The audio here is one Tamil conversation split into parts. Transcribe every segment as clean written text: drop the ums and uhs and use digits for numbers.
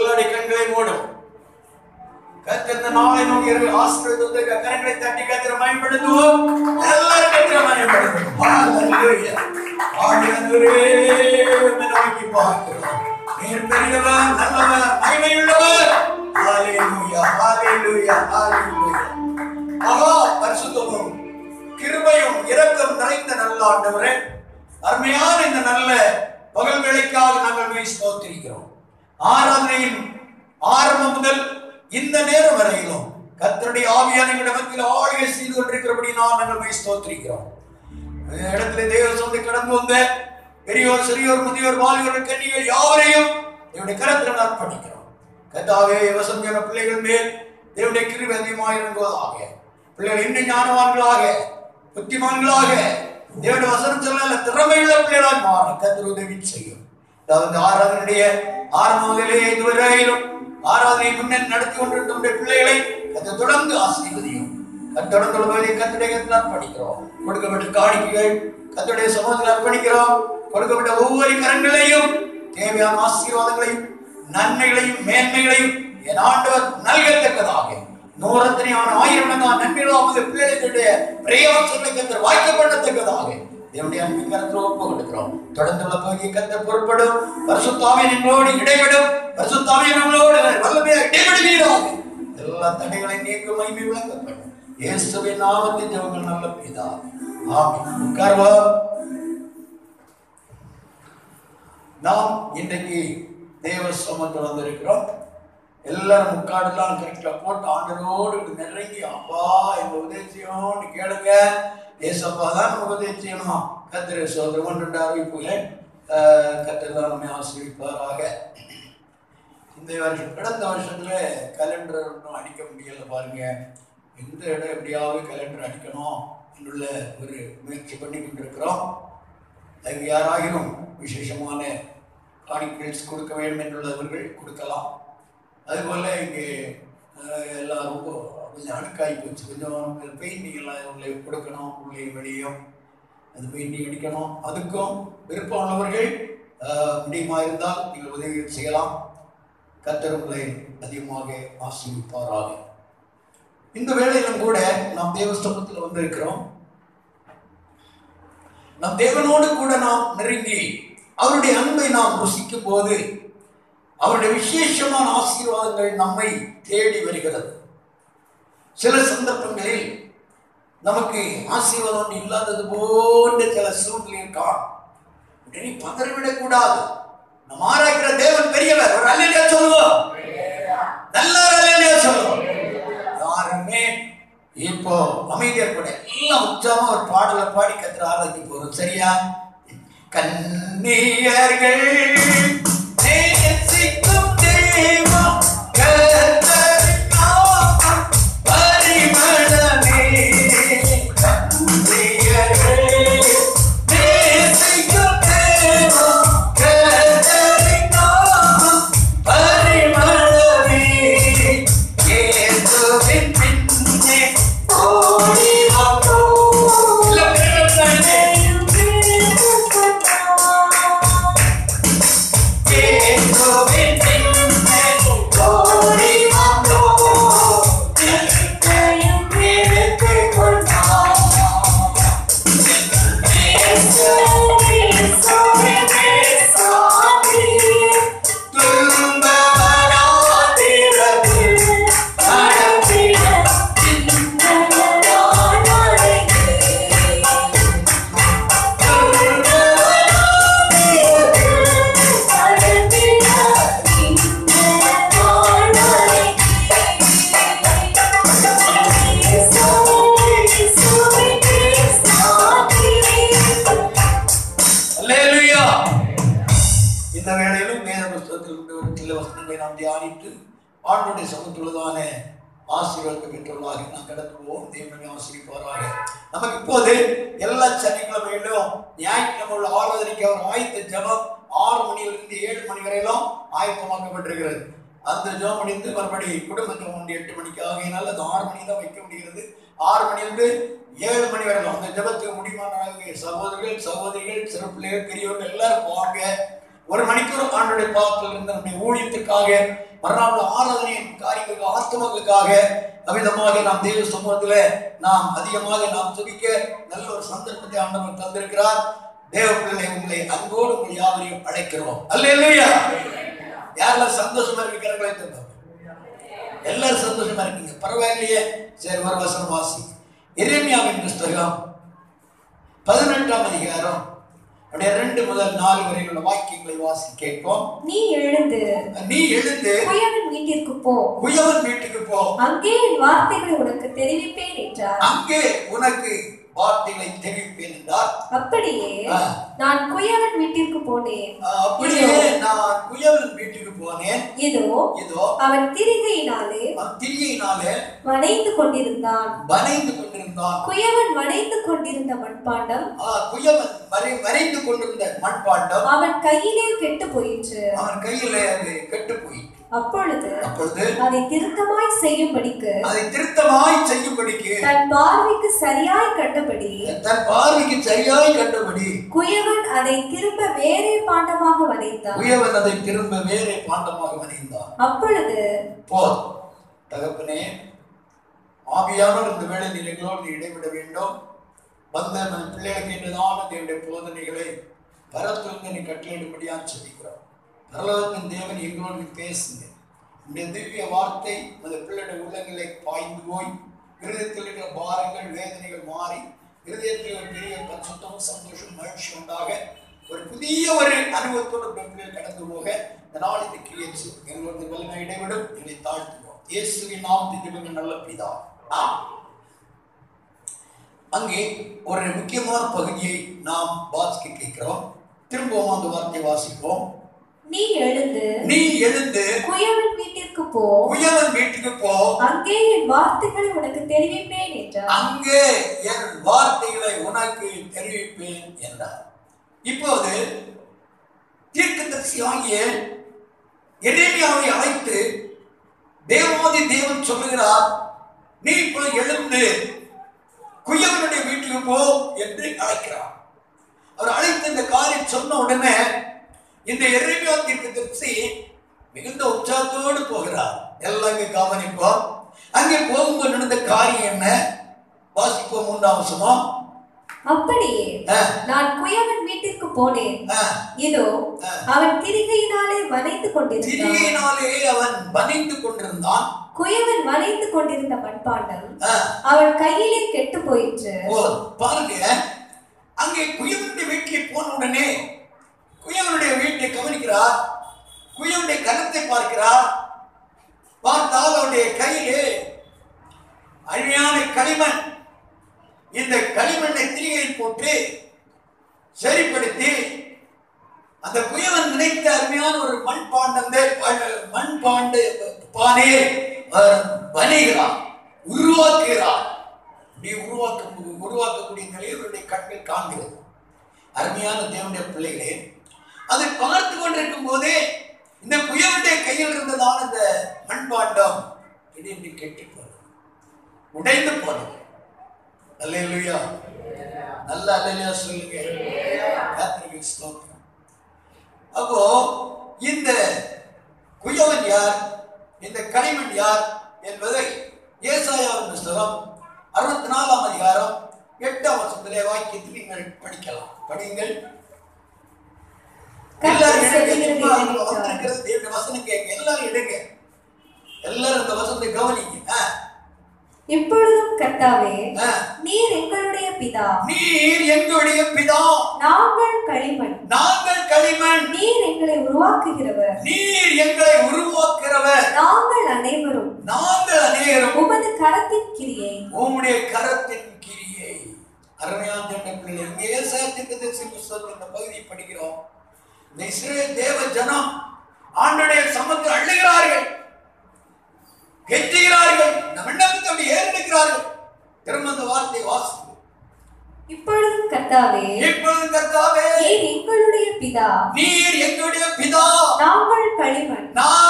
எல்லாருடைய கண்களை மூடும். கர்த்தர் நாளை நோக்கி ஆசீர்வாதத்தை கரங்களை தட்டி கர்த்தரை மகிமைப்படுத்துவோம். எல்லாரும் கர்த்தரை மகிமைப்படுத்துவோம். ஹalleluya. ஆண்டவரே உம்மை நோக்கி பார்க்கிறோம். நீர் பெரியவர், நல்லவர், மகிமையுள்ளவர். ஹalleluya, ஹalleluya, ஹalleluya. மகா பரிசுத்தமும் கிருபையும் இரக்கம் நிறைந்த நல்ல ஆண்டவரே, அருமையான இந்த நல்ல பகல் வேளைக்காக நாங்கள் ஸ்தோத்திரிக்கிறோம். ஆராதனையின் ஆரம்பம் முதல் இந்த நேரம் வரையிலும் கர்த்தருடைய ஆவியான எங்கள் மத்தியில் ஆளுகை செய்து கொண்டிருக்கிறபடியால் நாங்கள் ஸ்தோத்திரிக்கிறோம். இடத்துல தேவ சொந்த கடந்து வந்த பெரியோர், சிறியோர், முதியோர், வாலிபர்கள், கன்னிகள் யாவரையும் தேவனுடைய கரத்தில் அர்ப்பணிக்கிறோம். கர்த்தாவே, வசந்தியான பிள்ளைகள் மேல் தேவனுடைய கிருபை அதிகமாக இறங்குவதாக. பிள்ளைகள் இன்னும் ஞானவான்களாக, புத்திமான்களாக, தேவனுடைய வசனம் சொல்ல திறமையுள்ள பிள்ளைகளாக மாற கர்த்தர் உதவி செய்யும். அதாவது ஆராதனையுடைய ஆரம்பத்திலே இதுவரையிலும் ஆராதனை முன்னே நடத்தி கொண்டிருக்கிற பிள்ளைகளை கர்த்தர் தொடர்ந்து ஆசீர்வதியும். தொடர்ந்து கர்த்தருடைய அர்ப்பணிக்கிறோம். கொடுக்கப்பட்ட காணிக்கைகள் கர்த்தருடைய சமூகத்தில் அர்ப்பணிக்கிறோம். கொடுக்கப்பட்ட ஒவ்வொரு கரங்களையும் தேவையான ஆசீர்வாதங்களையும் நன்மைகளையும் மேன்மைகளையும் என் ஆண்டவர் நல்கத்தக்கதாக 100,000 நன்மைகளாக பிள்ளைகளுடைய பிரயாசங்களை கர்த்தர் வாய்க்கப்படத்தக்கதாக தேவனுடைய அன்பின் கரத்தில் ஒப்பு கொடுக்கிறோம். தொடர்ந்துள்ள பகுதியை கர்த்தர் பொறுப்படும். பரிசுத்த ஆவியானவர் எங்களோடு இடைவிடும். பரிசுத்த ஆவியானவர் நம்மளோடு வல்லமையாக இடைவிடுவீராக. எல்லா தடைகளையும் நீக்கும் மகிமை விளக்கப்படும். இயேசுவின் நாமத்தில் ஜெபங்கள் நல்ல பிதாவே, ஆமென். உட்காருவோம். நாம் இன்றைக்கு தேவ சமூகத்தில் வந்திருக்கிறோம். எல்லாரும் முக்காடெல்லாம் கரெக்டா போட்டு ஆண்டரோடு நெருங்கி அப்பா எங்க உதவிச்சோன்னு கேளுங்க. ஏசப்பா தான் நம்ம உதவி செய்யணும். கர்த்தரை சோதரம் ஒன்று அறிவிப்புகள் கர்த்தர் தான் நம்மை ஆசீர்வதிப்பாராக. இந்த வருஷம் கடந்த வருஷத்துல கலண்டர் ஒன்றும் அடிக்க முடியல பாருங்க. எந்த இடம் எப்படியாவது கலண்டர் அடிக்கணும் എന്നുള്ള ஒரு முயற்சி பண்ணி கொண்டிருக்கிறோம். அதுக்கு யாராயினும் விசேஷமான காணிக்கைகள் கொடுக்க வேண்டும் என்றுள்ளவர்கள் கொடுக்கலாம். அதுபோல் இங்கே எல்லாரும் கொஞ்சம் அணுக்காகி போச்சு. கொஞ்சம் பெயிண்டிங் எல்லாம் உள்ளே கொடுக்கணும். உள்ளே வெளியும் அது பெயிண்டிங் அடிக்கணும். அதுக்கும் விருப்பம் உள்ளவர்கள் முடியுமா இருந்தால் நீங்கள் உதவிகள் செய்யலாம். கர்த்தர் உங்களை அதிகமாக ஆசீர்வதிப்பாராக. இந்த வேளையிலும் கூட நாம் தேவஸ்தலத்தில் வந்திருக்கிறோம். நம் தேவனோடு கூட நாம் நெருங்கி அவருடைய அன்பை நாம் ருசிக்கும் போது அவருடைய விசேஷமான ஆசீர்வாதங்கள் நம்மை தேடி வருகிறது. சில சந்தர்ப்பங்களில் நமக்கு ஆசீர்வாதம் இல்லாதது போன்ற சில சூழ்நிலை இருக்கான். உடனே பதறிவிடக் கூடாது. நம் ஆராய்கிற தேவன் பெரியவர். ஒரு அல்லேலூயா சொல்லுவோம். நல்ல அல்லேலூயா சொல்லுவோம். யாருமே இப்போ அமைதியா கூட எல்லாம் உற்சாகமா ஒரு பாடலை பாடி கர்த்தரை ஆராதிக்க போறோம். சரியா? கன்னியர்கள் நேசிக்கும் தெய்வம் கர்த்தரின் நாமம் பரிமளமே. கன்னியர்கள் நேசிக்கும் தெய்வம் கர்த்தரின் நாமம் பரிமளமே. இயேசுவின் பின்னே ஓடி வந்தோம். தியானித்து ஆண்டவருடைய சமத்துள்ளதான ஆசீர்வாதத்தை பெற்றுள்ளாக நாம் கடந்துவோம். தேவனை ஆசீர்வாராக. நமக்கு இப்போது எல்லா சனிக்கிழமைகளிலும் ஞாயிற்றுக்கிழமை உள்ள ஆராதனைக்கு அவர் ஆயத்த ஜபம் 6 மணியிலிருந்து 7 மணி வரையிலும் ஆயத்தமாக்கப்பட்டிருக்கிறது. அந்த ஜபம் முடிந்து மறுபடி குடும்ப ஜபம் 8 மணிக்கு ஆகையினால் அது 6 மணி தான் வைக்க முடிகிறது. 6 மணியிலிருந்து 7 மணி வரையிலும் அந்த ஜபத்துக்கு முடியுமான சகோதரர்கள், சகோதரிகள், சிறு பிள்ளைகள், பெரியவர்கள் எல்லாரும் வாங்க. 1 மணிக்கூர் ஆண்டுடைய பாவத்தில் இருந்து நம்முடைய ஊழியத்திற்காக மறுநாள் ஆராதனையின் காரியங்களுக்கு ஆத்மாக்களுக்காக அவிதமாக நாம் தேவ சமூகத்தில் நாம் அதிகமாக நாம் துதிக்க நல்ல ஒரு சந்தர்ப்பத்தை ஆண்டவர் தந்திருக்கிறார். தேவ பிள்ளை உங்களை அன்போடு உங்கள் யாவரையும் அழைக்கிறோம். அல்லேலூயா. யாரெல்லாம் சந்தோஷமா இருக்கிறார்களே தந்தோம். எல்லாரும் சந்தோஷமா இருக்கீங்க, பரவாயில்லையே. சரி, ஒரு வசனம் வாசி. எரேமியாவின் புஸ்தகம் 18ஆம் அதிகாரம் 2 முதல் 4 வரை உள்ள வாக்கியங்களை வாசி கேட்போம். நீ எழுந்து குயவன் வீட்டிற்கு போ. குயவன் வீட்டுக்கு போ. அங்கே என் வார்த்தைகளை உனக்கு தெரிவிப்பேன் என்றார். அங்கே உனக்கு வார்த்தைகளை தெரிவிப்பேன் என்றார். அப்படியே நான் குயவன் வீட்டிற்கு போனேன். இதோ அவன் திரிகையினாலே வனைந்து கொண்டிருந்தான். குயவன் வனைந்து கொண்டிருந்த மண்பாண்டம் அவன் கையிலே கெட்டு போயிற்று. அப்பொழுது அதை திருத்தமாய் செய்யும்படிக்கு தன் பார்வைக்கு சரியாய் கண்டபடி குயவன் அதை திரும்ப வேறே பாண்டமாக வனைந்தான். அப்பொழுது தகப்பனே, ஆவியானவர் இந்த வேளை எங்களோடு இடைவிட வேண்டும். வந்த நம் பிள்ளைகளுக்கு என்றுதான் தேவனுடைய போதனைகளை கரத்திலிருந்து நீ கட்டளையிடும்படியாக சொல்லிக்கிறோம். பரலோகத்தின் தேவன் எங்களோடு பேசுங்க. இந்த திவ்ய வார்த்தை அந்த பிள்ளையுடைய உள்ளங்களை பாய்ந்து போய் இருதயத்தில் இருக்கிற பாரங்கள் வேதனைகள் மாறி இருதயத்தில் ஒரு பெரிய பரிசுத்தமும் சந்தோஷம் மகிழ்ச்சி உண்டாக ஒரு புதிய ஒரு அனுபவத்தோடு பிள்ளைகள் கடந்து போக இந்த நாள் இந்த கிரியேச்சு எங்களோட வல்லமை இடைவிடும். இதை தாழ்த்துவோம். இயேசுவின் நாமத்தில் நல்ல பிதா. அங்கே ஒரு முக்கியமான பகுதியை நாம் வாசிக்க கேட்கிறோம். திரும்பவும் அந்த வார்த்தையை வாசிப்போம். நீ எழுந்து குயவன் வீட்டிற்கு போ. அங்கே என் வார்த்தைகளை உனக்கு தெரிவிப்பேன் என்றார். இப்போது தீர்க்கதரிசியாகிய எரேமியாவை அழைத்து தேவாதி தேவன் சொல்லுகிறார், நீ இப்போது எழுந்து குயவனுடைய வீட்டுக்கு போ என்று அழைக்கிறார். அவர் அழைத்து இந்த காரியம் சொன்ன உடனே இந்த எரேமியா தீர்க்கதரிசி மிகுந்த உற்சாகத்தோடு போகிறார். எல்லாம் கவனிப்போம். அங்கே போகும்போது நடந்த காரியம் என்ன? வாசிப்போம் 3ஆம் வசனம். அப்படியே நான் குயவன் வீட்டிற்கு போனேன். இதோ அவன் திரிகையினாலே வனைந்து கொண்டிருந்தான். குயவன் வனைந்து கொண்டிருந்த மண்பாண்டம் அவன் கையிலே கெட்டு போயிற்று. பாருங்க, அங்கே குயவனுடைய வீட்டில் போன உடனே குயவனுடைய வீட்டை கவனிக்கிறார். குயவனுடைய கரத்தை பார்க்கிறார். பார்த்தால் அவனுடைய கையிலே அருமையான களிமண். இந்த களிமண்ணை திரிகையில் போட்டு சரிப்படுத்தி அந்த குயவன் நினைத்த அருமையான ஒரு மண்பாண்டு பானையை வணிகிறார், உருவாக்குகிறார். உருவாக்கக்கூடிய நிலையினுடைய கண்கள் காண்கிறது. அருமையான தேவனுடைய பிள்ளைகளே, அதை பார்த்து கொண்டிருக்கும் போதே இந்த குயவனுடைய கையில் இருந்ததான இந்த மண்பாண்டம் திடீர்னு கெட்டு போனது, உடைந்து போனது. அல்லேலூயா. நல்ல அல்லேலூயா சொல்லுங்க. அப்போ இந்த குயவன் யார், இந்த களிமண் யார் என்பதை ஏசாயாவின் புஸ்தகம் 64ஆம் அதிகாரம் 8ஆம் வசனத்திலே வாக்கியத்தில் நீங்கள் படிக்கலாம். படிங்கள். எல்லாரும் வசனம் கேட்க, எல்லாரும் எடுங்க, எல்லாரும் இந்த வசனத்தை கவனிங்க. இப்பொழுதும் கர்த்தாவே, நீர் எங்களுடைய பிதா, நாங்கள் களிமண். நீர் எங்களை உருவாக்குகிறவர். நாங்கள் அனைவரும் உமது கரத்தின் கிரியை. உம்முடைய கரத்தின் கிரியை. அருமையான பிள்ளைகள், இங்கே ஏசாயா தீர்க்கதரிசி புத்தகத்தின் இந்த பகுதியை படிக்கிறோம். இந்த இஸ்ரவேல் தேவ ஜனம் ஆண்டவருடைய சமூகத்தில் அழுகிறார்கள், கெஞ்சுகிறார்கள், நம் விண்ணப்பத்தை ஏறெடுக்கிறார்கள். திரும்ப அந்த வார்த்தை வாசிப்போம். இப்பொழுதும் கர்த்தாவே, நீர் எங்களுடைய பிதா, நாங்கள் களிமண்.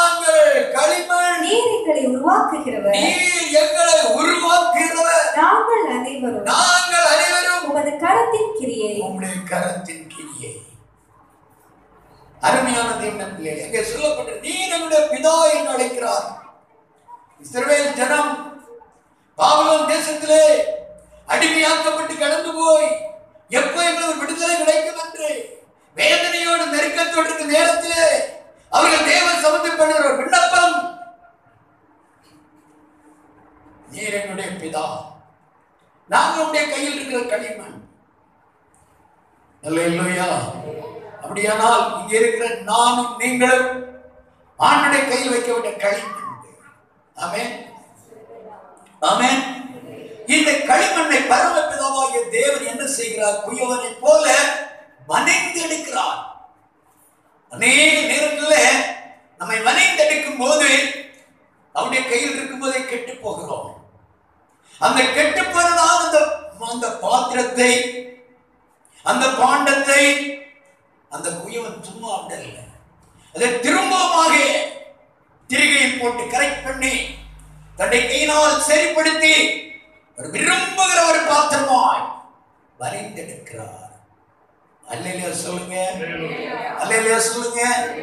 நீர் எங்களை உருவாக்குகிறவர். நாங்கள் அனைவரும் உமது கரத்தின் கிரியை. அருமையான தேவனுடைய பிள்ளைகளே, அங்கே சொல்லப்பட்ட நீர் எங்களுடைய பிதா என்று அழைக்கிறார். இஸ்ரவேல் ஜனம் பாபிலோன் தேசத்திலே அடிமையாக்கப்பட்டு கடந்து போய் எப்போ எங்களுக்கு விடுதலை கிடைக்கும் என்று வேதனையோடு நெருக்கத்தோடு இருக்கிற நேரத்திலே அவர்கள் தேவ சமூகத்தில் பண்ணுகிற ஒரு விண்ணப்பம், நீர் என்னுடைய பிதா, நாங்கள் உடைய கையில் இருக்கிற களிமண். அல்லேலூயா. அப்படியானால் இங்க இருக்கிற நானும் நீங்களும் ஆண்டுடைய கையில் வைக்கப்பட்ட களிமண். ஆமென், ஆமென். இந்த களிமண்ணை பரமபிதாவாகிய தேவன் என்ன செய்கிறார்? குயவனை போல வனைந்தெடுக்கிறார். அநேக நேரங்களில் நம்மை வனைந்தெடுக்கும் போது அவருடைய கையில் இருக்கும் போதே கெட்டு போகிறோம். அந்த கெட்டு போனதால் அந்த பாத்திரத்தை, அந்த பாண்டத்தை அந்த குயவன் சும்மா விடல, அதை திரும்பமாக திரிகையில் போட்டு கரெக்ட் பண்ணி தன்னை கையினால் சரிப்படுத்தி ஒரு விரும்புகிற ஒரு பாத்திரமாய் வரைந்தெடுக்கிறார். அல்லேலூயா சொல்லுங்க, அல்லேலூயா சொல்லுங்க.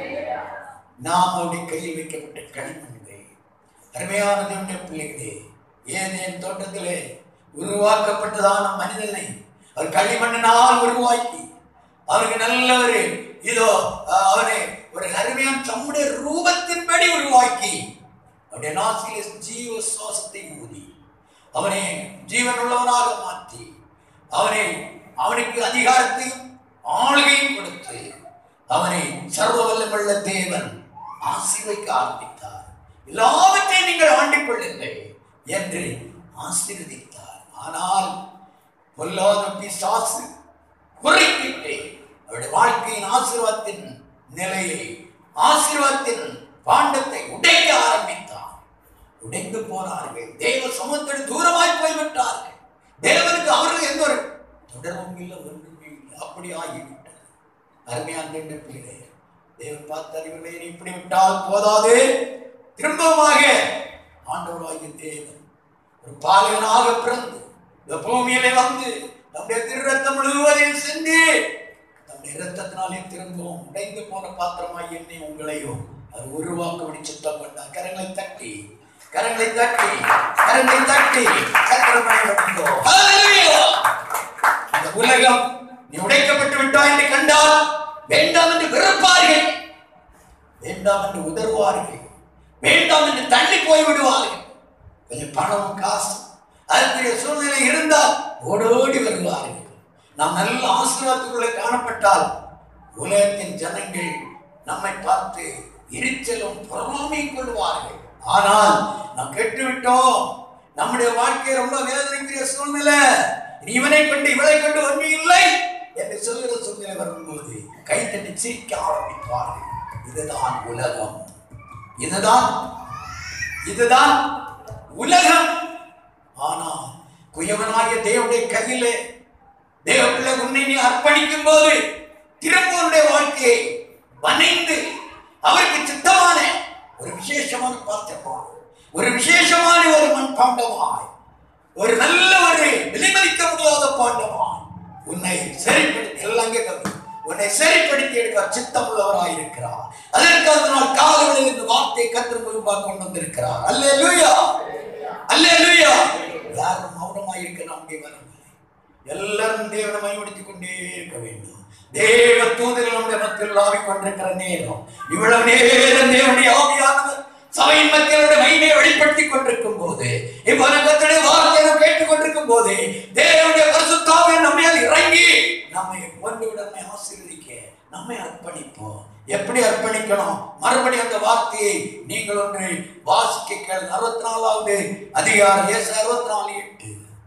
நாம் அவருடைய கையில் வைக்கப்பட்ட களிமண்கள். அருமையான தேவனுடைய பிள்ளைகளே, ஏதேன் தோட்டத்திலே உருவாக்கப்பட்டதான மனிதனை அவர் களிமண்ணினால் உருவாக்கி அவருக்கு நல்ல ஒரு இதோ அவனை ஒரு அருமையான தம்முடைய ரூபத்தின்படி உருவாக்கி அவருடைய நாசிலே ஜீவ சுவாசத்தை ஊதி அவனை ஜீவன் உள்ளவனாக மாற்றி அவனுக்கு அதிகாரத்தையும் ஆளுகையும் கொடுத்து அவனை சர்வ வல்லமையுள்ள தேவன் ஆசீர்வதிக்க ஆரம்பித்தார். எல்லாவற்றையும் நீங்கள் ஆண்டிக் கொள்ளுங்கள் என்று ஆசீர்வதித்தார். ஆனால் பொல்லாத பிசாசு குறைக்கிட்டு அவருடைய வாழ்க்கையின் ஆசீர்வாதத்தின் நிலையை, ஆசீர்வாதத்தின் பாண்டத்தை உடைக்க ஆரம்பித்தார். உடைந்து போனார்கள். தேவ சமூகத்தில் தூரமாய் போய்விட்டார்கள். தேவனுக்கு அவர்கள் எந்த ஒரு தொடர்பும் இல்லை, ஒன்றுமே இல்லை. அப்படி ஆகிவிட்டது. அருமையான பிள்ளைகளே, தேவன் பார்த்து அறிவுகளை இப்படி விட்டால் போதாது, திரும்பமாக ஆண்டவராகிய தேவன் ஒரு பாலகனாக பிறந்து இந்த பூமியிலே வந்து நம்முடைய திருரத்தம் முழுவதையும் சென்று நம்முடைய இரத்தத்தினாலே திரும்பவும் உடைந்து போன பாத்திரமாய் என்னை உங்களையும் அது உருவாக்க சித்தம் கொண்டார். கரங்களை தட்டி, கரங்களை தட்டி, கரங்களை தட்டி இந்த உலகம் நீ உடைக்கப்பட்டு விட்டாய் என்று கண்டால் வேண்டாம் என்று வெறுப்பார்கள், வேண்டாம் என்று உதறுவார்கள், வேண்டாம் என்று தள்ளி போய் விடுவார்கள். கொஞ்சம் பணம் காசு அதுக்குரிய சூழ்நிலை இருந்தால் ஓடோடி வருவார்கள். நாம் நல்ல ஆசீர்வாதத்துக்குள்ளே காணப்பட்டால் உலகத்தின் ஜனங்கள் நம்மை பார்த்து எரிச்சலும் பொறாமையும் கொள்வார்கள். ஆனால் நாம் கெட்டுவிட்டோம், நம்முடைய வாழ்க்கை ரொம்ப வேதனைக்குரிய சூழ்நிலை, இவனை கொண்டு இவளை கொண்டு ஒன்று இல்லை என்று சொல்கிற சூழ்நிலை வரும்போது கைத்தட்டி சிரிக்க ஆரம்பிப்பார்கள். இதுதான் உலகம், இதுதான் உலகம். ஆனால் குயவனாகிய தேவனுடைய கையிலே தேவ பிள்ளை உன்னை நீ அர்ப்பணிக்கும் போது திரும்பவுடைய வாழ்க்கையை வனைந்து அவருக்கு சித்தமான ஒரு விசேஷமான பாத்திரமாய், ஒரு விசேஷமான ஒரு மண் பாண்டமாய், ஒரு நல்ல ஒரு விலைமதிக்க முடியாத பாண்டமாய் உன்னை சரிப்படுத்தி எல்லாம் உன்னை சரிப்படுத்தி எடுக்க சித்தம் உள்ளவராய் இருக்கிறார். அதற்காக நான் காலங்களில் இந்த வார்த்தையை கர்த்தர் முன்பாக கொண்டு வந்திருக்கிறார். அல்லேலூயா, அல்லேலூயா. யாரும் மௌனமாய் இருக்க நம்முடைய வரவில்லை. எல்லாரும் தேவனை மகிமைப்படுத்திக் கொண்டே இருக்க வேண்டும். தேவ தூதர்கள் நம்முடைய மத்தியில் ஆவிக் கொண்டிருக்கிற நேரம், இவ்வளவு நேரம் தேவனுடைய ஆவியானவர் சபையின் மத்தியிலுடைய மகிமையை வெளிப்படுத்திக் கொண்டிருக்கும் போது, இப்போது கர்த்தருடைய வார்த்தையை கேட்டுக் கொண்டிருக்கும் போது தேவனுடைய பரிசுத்த ஆவி நம்மையால் இறங்கி நம்மை ஒன்றுடன் ஆசீர்வதிக்க நம்மை அர்ப்பணிப்போம். எப்படி அர்ப்பணிக்கணும்? மறுபடியும் அந்த வார்த்தையை நீங்கள் ஒன்று வாசிக்க கேளுங்க. 64வது அதிகாரம் ஏசாயா 64:8.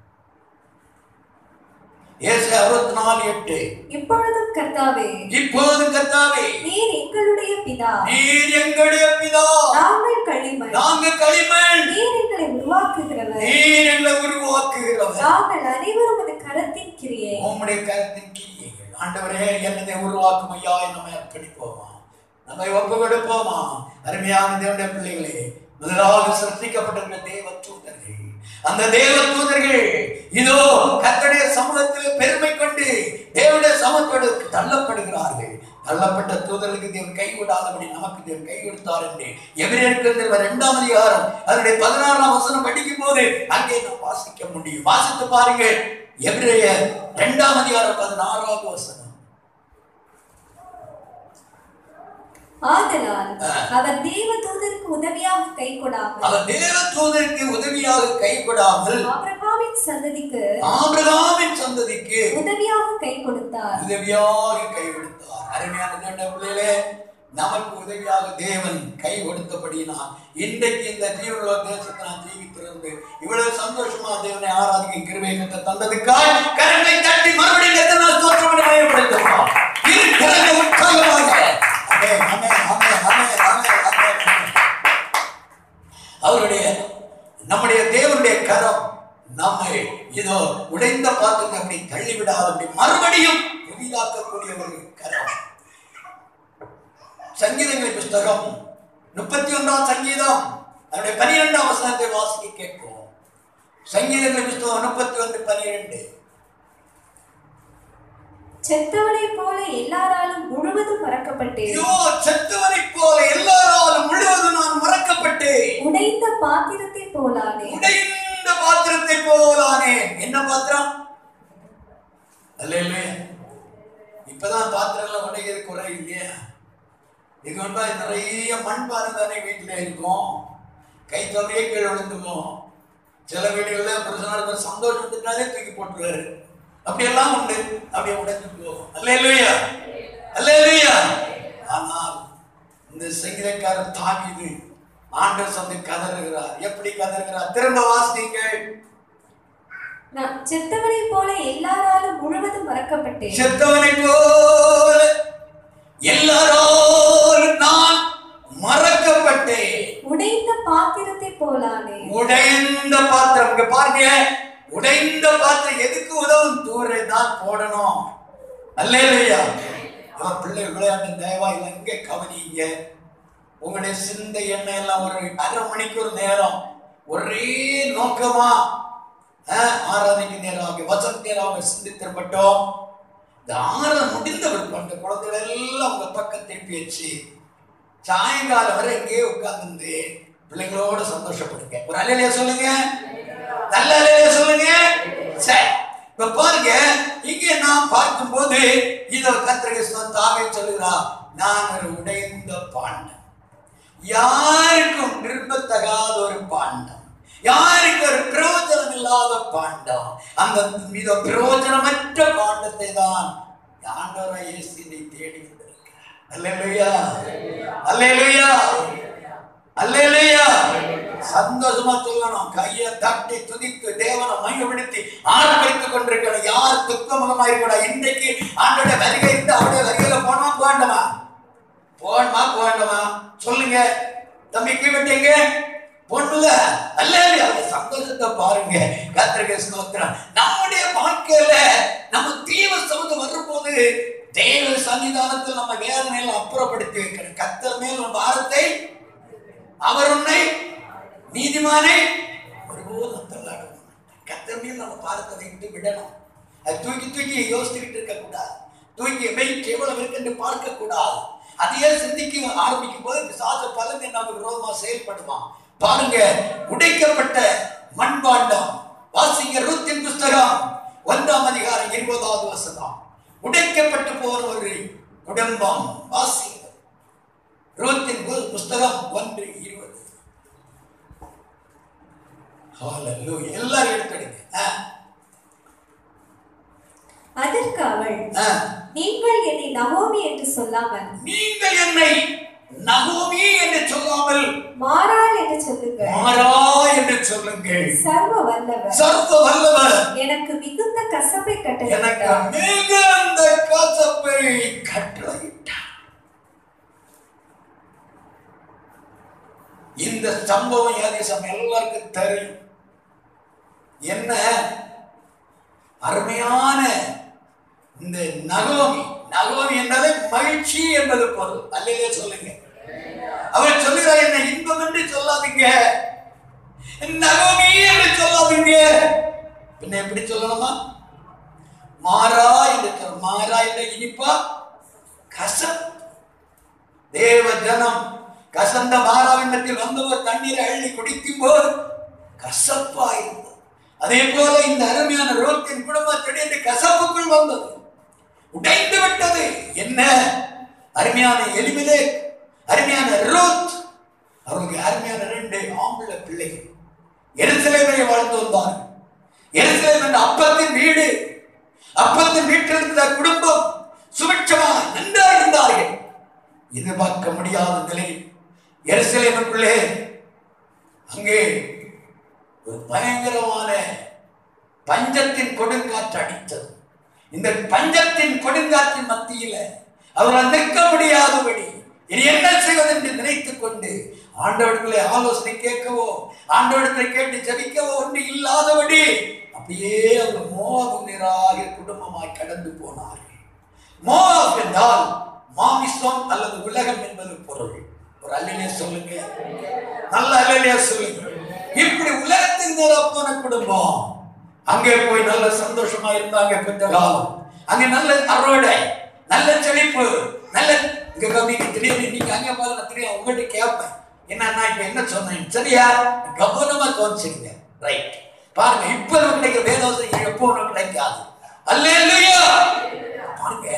ஏசாயா 64:8. இப்பொழுதும் கர்த்தாவே, நீர் எங்களுடைய பிதா, நாங்கள் களிமண், நீர் எங்களை உருவாக்குகிறவர், நாங்கள் அனைவரும் உமது கரத்தின் கிரியை. உம்முடைய கரத்தின் கிரியைகள். ஆண்டவரே, என்னதை உருவாக்கும் ஐயா, நம்மை அர்ப்பணிப்போமா, நம்மை ஒப்பு கொடுப்போமா? அருமையான தேவனுடைய பிள்ளைகளே, முதலாவது சிருஷ்டிக்கப்பட்டிருக்கிற தேவ தூதர்கள், அந்த தேவ தூதர்கள் இதோ கர்த்தருடைய சமூகத்தில் பெருமை கொண்டு தேவனுடைய சமூகத்தோடு தள்ளப்படுகிறார்கள். தள்ளப்பட்ட தூதர்களுக்கு தேவன் கை விடாதபடி நமக்கு தேவன் கை கொடுத்தார் என்று எபிரேயருக்கு 2ஆம் அதிகாரம் அதனுடைய 16ஆம் வசனம் படிக்கும் போது அங்கே நாம் வாசிக்க முடியும். வாசித்து பாருங்க. எபிரேயர் 2ஆம் அதிகாரம் 16ஆவது வசனம். ஆதலால் அவர் தேவதூதருக்கு உதவியாக கை கொடாமல் ஆபிரகாமின் சந்ததிக்கு உதவியாக கை கொடுத்தார். அருமையான பிள்ளைகளே, நமக்கு உதவியாக தேவன் கை கொடுத்தபடினா இன்றைக்கு இந்த ஜீவனுள்ள தேசத்தை நான் ஜீவித்திருந்து இவ்வளவு சந்தோஷமா தேவனை ஆராதிக்க கிருபை தந்ததுக்காக கரங்களை தட்டி மறுபடியும் எத்தனை தோற்றமனை பயன்படுத்துவோம். அவருடைய நம்முடைய தேவனுடைய கரம் நம்மை இதோ உடைந்த பாத்திரத்தை அப்படி தள்ளிவிடாது, அப்படி மறுபடியும் புதிதாக்கக்கூடிய ஒரு கரம். சங்கீதங்களின் புஸ்தகம் 31ஆம் சங்கீதம் அதனுடைய 12ஆம் வசனத்தை வாசிக்க கேட்போம். சங்கீதங்களின் புஸ்தகம் 31:12. செத்தவனை போல எல்லாராலும் முழுவதும் மறக்கப்பட்டேன். செத்தவனை போல எல்லாராலும் முழுவதும் நான் மறக்கப்பட்டேன். உடைந்த பாத்திரத்தை போலானே. உடைந்த பாத்திரத்தை போலானே. என்ன பாத்திரம்? அல்லேலூயா. இப்பதான் பாத்திரம்லாம் உடைக்கிறது குறை இல்லையா? இது ஒன்றா நிறைய மண்பானை தானே வீட்டுல இருக்கும். கை தொகையே கீழே விழுந்துக்கும். சில வீடுகளில் புருஷனால சந்தோஷத்துக்காலே தூக்கி போட்டுருவாரு. அப்படியெல்லாம் உண்டு. அப்படியே உடைஞ்சு போகும். அல்லேலூயா, அல்லேலூயா. ஆனால் இந்த சங்கீதக்காரர் தாவீது ஆண்டவர் வந்து கதறுகிறார். எப்படி கதறுகிறார்? திரும்ப வாசிங்கள். செத்தவனை போல எல்லாராலும் முழுவதும் மறக்கப்பட்டேன். செத்தவனை போல எல்லாராலும் நான் மறக்கப்பட்டேன். உடைந்த பாத்திரத்தை போலானே. உடைந்த பாத்திரம். இங்க பாருங்க, உடைந்த பாத்திரம் எதுக்கு உதவும்? தூரை தான் போடணும். அல்லேலூயா. பிள்ளை விளையாட்டு தயவா இல்லை, இங்க கவனிங்க. உங்களுடைய சிந்தை எண்ணெய் எல்லாம் ஒரு அரை மணிக்கு நேரம் ஒரே நோக்கமா ஆராதனைக்கு நேராக வசந்த நேராக சிந்தித்திருப்பட்டோம். இந்த ஆராதனை முடிந்தவர் அந்த குழந்தைகள் எல்லாம் உங்க பக்கத்தை பேச்சு சாயங்காலம் வரை இங்கே உட்கார்ந்து பிள்ளைங்களோட சந்தோஷப்படுங்க. ஒரு அல்லேலூயா சொல்லுங்க, நல்ல அல்லேலூயா சொல்லுங்க. சரி, இப்ப பாருங்க, இங்கே நாம் பார்க்கும் போது இதோ கர்த்தர் தாமே சொல்லுகிறார், நான் ஒரு உடைந்த பாண்டம், யாருக்கும் விரும்பத்தகாத ஒரு பாண்டம், யாருக்கு ஒரு பிரயோஜனம் இல்லாத பாண்டம். அந்த பிரயோஜனமற்ற பாண்டத்தை தான் ஆண்டவராகிய இயேசு தேடி வந்திருக்கிறார். அல்லேலூயா, அல்லேலூயா, அல்லேலூயா. சந்தோஷமா சொல்லணும். கையை தட்டி துதித்து தேவனை மையப்படுத்தி ஆர்ப்பரித்துக் கொண்டிருக்கணும். யார் துக்கமுகமா இருக்கக்கூடாது. இன்றைக்கு ஆண்டோட வருகை இருந்து அவருடைய வருகையில போனோமா போண்டமா, போனமா போண்டமா சொல்லுங்க. தம்பி கீழ்விட்டீங்க பொண்ணுல அல்லேலூயா. சந்தோஷத்தை பாருங்க. கர்த்தருக்கு ஸ்தோத்திரம். நம்முடைய வாழ்க்கையில நம்ம தீவ சமூகம் வரும்போது தேவ சன்னிதானத்தில் நம்ம வேதனையில அப்புறப்படுத்தி வைக்கணும். கர்த்தர் மேல் நம்ம பாரத்தை, அவர் உன்னை நீதிமானை ஒருபோதும் தள்ளாடும். கர்த்தர் மேல் நம்ம பாரத்தை வைத்து விடணும். அது தூக்கி தூக்கி யோசிச்சுக்கிட்டு இருக்க கூடாது. தூக்கி வெயிட் எவ்வளவு இருக்குன்னு பார்க்க கூடாது. அதையே சிந்திக்க ஆரம்பிக்கும் போது பிசாசு பலன் நமக்கு விரோதமா செயல்படுவான். பாருங்க, உடைக்கப்பட்ட மண்பாண்டம். வாசிங்க ரூத்தின் புஸ்தகம் 1ஆம் அதிகாரம் 20வது வசனம். உடைக்கப்பட்டு போன ஒரு குடும்பம். வாசிங்க ரூத்தின் புஸ்தகம் 1:20. ஹalleluya. எல்லாரும் எடுத்துடுங்க. அதற்கு அவள், நீங்கள் என்னை நகோமி என்று சொல்லாமல், நீங்கள் என்னை நகோமி என்று சொல்லாமல் மாறாள் என்று சொல்லுங்கள். மாறாள் என்று சொல்லுங்கள். சர்வ வல்லவர், சர்வ வல்லவர் எனக்கு மிகுந்த கசப்பை கட்டளையிட்டார். எனக்கு மிகுந்த கசப்பை கட்டளையிட்டார். இந்த சம்பவம் ஏதேசம் எல்லாருக்கும் தெரியும். என்ன அருமையான இந்த நகோமி. நகோமி என்றாலே மகிழ்ச்சி என்பது பொருள். அல்லேலூயா சொல்லுங்க. அவர் சொல்லுகிறார், என்ன இன்பம் என்று சொல்லாதீங்க, நகோமி என்று சொல்லாதீங்க. பின்ன எப்படி சொல்லணுமா? மாறா என்று சொல்ல. மாறா என்ற இனிப்பா கசப்பு. தேவ ஜனம் கசந்த மாறாவினத்தில் வந்தவர் தண்ணீரை அள்ளி குடிக்கும் போது கசப்பா இருந்தது. அதே போல இந்த அருமையான ரோத்தின் குடும்பத்திடையே கசப்புக்குள் வந்தது, உடைந்து விட்டது. என்ன அருமையான எலிமெலே, அருமையான ரோத், அவருக்கு அருமையான 2 ஆம்பளை பிள்ளைகள் எருசலேமிலே வாழ்ந்து வந்தார். எருசலேம் என்ற அப்பத்தின் வீடு, அப்பத்தின் வீட்டில் இருந்த குடும்பம் சுபிட்சமா நன்றாக இருந்தார்கள். எதிர்பார்க்க முடியாத நிலையில் எருசலேமுக்குள்ளே அங்கே ஒரு பயங்கரமான பஞ்சத்தின் கொடுங்காற்று அடித்தது. இந்த பஞ்சத்தின் கொடுங்காற்றின் மத்தியில் அவர்கள் நிற்க முடியாதபடி இனி என்ன செய்வது என்று நினைத்துக் கொண்டு ஆண்டவர்களை ஆலோசனை கேட்கவோ ஆண்டவர்களை கேட்டு ஜெபிக்கவோ ஒன்று இல்லாதபடி அப்படியே அவர்கள் மோவாபு நீராகிய குடும்பமாய் கடந்து போனார்கள். மோவாப் என்றால் மாமிசம் அல்லது உலகம் என்பது பொருள். ஒரு அல்லேலூயா சொல்லுங்க, நல்ல அல்லேலூயா சொல்லுங்க. இப்படி உலகத்தின் நேரா போன குடும்பம் அங்கே போய் நல்ல சந்தோஷமா இருந்தாங்க. கொஞ்ச காலம் அங்கே நல்ல அறுவடை, நல்ல செழிப்பு, நல்ல இங்க கம்மிக்கு திடீர்னு நீங்க அங்கே பாருங்க, தெரியும் உங்கள்கிட்ட கேட்பேன் என்னன்னா இப்ப என்ன சொன்னேன் சரியா கவனமா கவனிச்சுங்க. ரைட் பாருங்க, இப்ப கிடைக்கிற வேதவசம் எப்போ கிடைக்காது. அல்லேலூயா. பாருங்க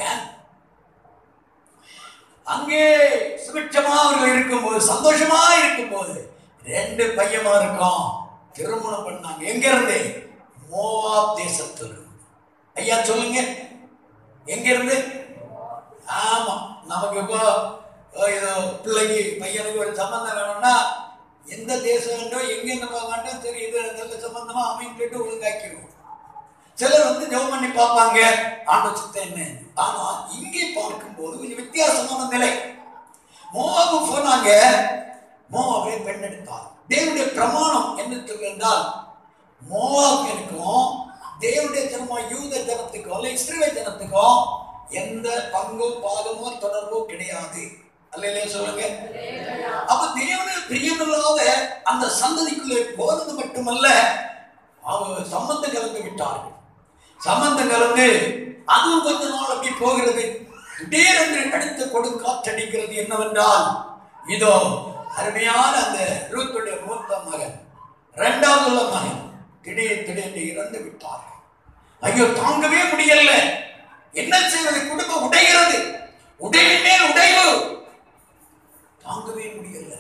அங்கே சுபிட்சமா அவர்கள் இருக்கும்போது, சந்தோஷமா இருக்கும்போது 2 பையமா இருக்கும் திருமணம் பண்ணாங்க. எங்க இருந்து? மோவாப் தேசத்துல. ஐயா சொல்லுங்க, எங்க இருந்து? ஆமா, நமக்கு இப்போ ஏதோ பிள்ளைக்கு பையனுக்கு ஒரு சம்பந்தம் வேணும்னா எந்த தேசம் வேண்டோ எங்க வேண்டாம் சரி இது நல்ல சம்பந்தமா அமைந்துட்டு ஒழுங்காக்கிடுவோம். சிலர் ஜெபம் பண்ணி பார்ப்பாங்க ஆண்டவர் சித்தம் என்ன. ஆனா இங்கே பார்க்கும்போது கொஞ்சம் வித்தியாசமான நிலை. மோவாபு போனாங்க, மோவாபை பெண் எடுத்தார். தேவனுடைய பிரமாணம் என்ன சொல்றால் மோவாபியனுக்கும் தேவனுடைய ஜனமா யூத ஜனத்துக்கும் இஸ்ரவேல் ஜனத்துக்கும் எந்த பங்கோ பாகமோ தொடர்போ கிடையாது. அல்லேலூயா சொல்லுங்க. அப்ப தேவனுடைய பிரியமில்லாத அந்த சந்ததிக்குள்ளே போனது மட்டுமல்ல, அவங்க சம்பந்தம் கலந்து விட்டார்கள். சம்பந்தம் கலந்து அதுவும் கொஞ்ச நாள் அப்படி போகிறது. திடீரென்று அடுத்து கொடுங்காற்றடிக்கிறது. என்னவென்றால் இதோ அருமையான அந்த ரூத்துடைய மூத்த மகன், 2வது மகன் திடீரென்று இறந்து விட்டார்கள். ஐயோ தாங்கவே முடியல, என்ன செய்வது? குடும்பம் உடைகிறது, உடைவின் மேல் உடைவு, தாங்கவே முடியல.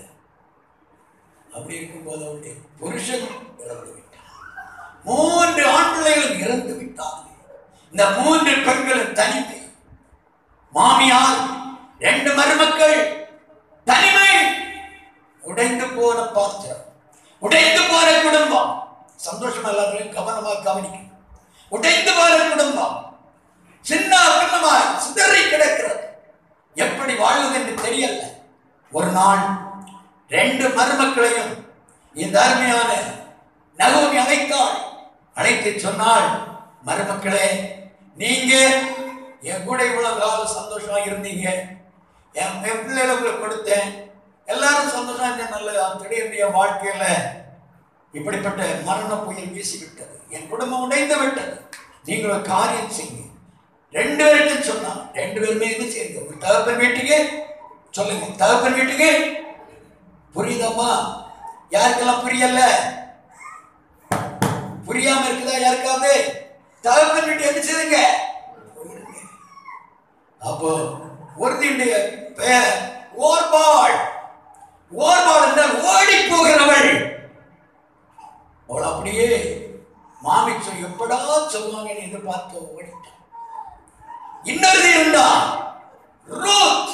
அப்படி இருக்கும்போது அவருடைய புருஷன் இறந்து விட்டார். 3 ஆண் பிள்ளைகளும் இறந்து விட்டார்கள். இந்த 3 பெண்களும் தனிமை, மாமியார், 2 மருமக்கள், தனிமை, உடைந்து போன பாத்திரம், உடைந்து போன குடும்பம். சந்தோஷமா எல்லாரும் கவனமா கவனிக்க. உடைந்து போன குடும்பம் சின்ன பின்னமா சிதறி கிடக்கிறது. எப்படி வாழ்வது என்று தெரியல. ஒரு நாள் 2 மருமக்களையும் இந்த அருமையான நகோமி அழைத்தாள். அழைத்து சொன்னாள், மருமக்களே, நீங்க என் கூட இவ்வளவு காலம் சந்தோஷமா இருந்தீங்க, என் பிள்ளைகளை உங்களுக்கு கொடுத்தேன், எல்லாரும் சந்தோஷமா இருந்த நல்ல திடீர்னு என் வாழ்க்கையில இப்படிப்பட்ட மரண புயல் வீசிவிட்டது, என் குடும்பம் உடைந்து விட்டது. நீங்கள் ஒரு காரியம் செய்யுங்க. 2 பேர்கிட்ட சொன்னா 2 பேருமே என்ன செய்யுங்க, ஒரு தகப்பன் வீட்டுக்கு சொல்லுங்க. தகப்பன் வீட்டுக்கு புரியுதம்மா? யாருக்கெல்லாம் புரியல? புரியாம இருக்குதா யாருக்காவது? தகப்பன் வீட்டு என்ன செய்யுங்க. அப்போ ஒருத்தியுடைய பெயர் ஓர்பாள். ஓர்பாள் என்றால் ஓடி போகிறவள். அவள் அப்படியே மாமி சொல்லி எப்படா சொல்லுவாங்கன்னு எதிர்பார்த்து ஓடிட்டான். இன்னொரு இருந்தா ரூத்.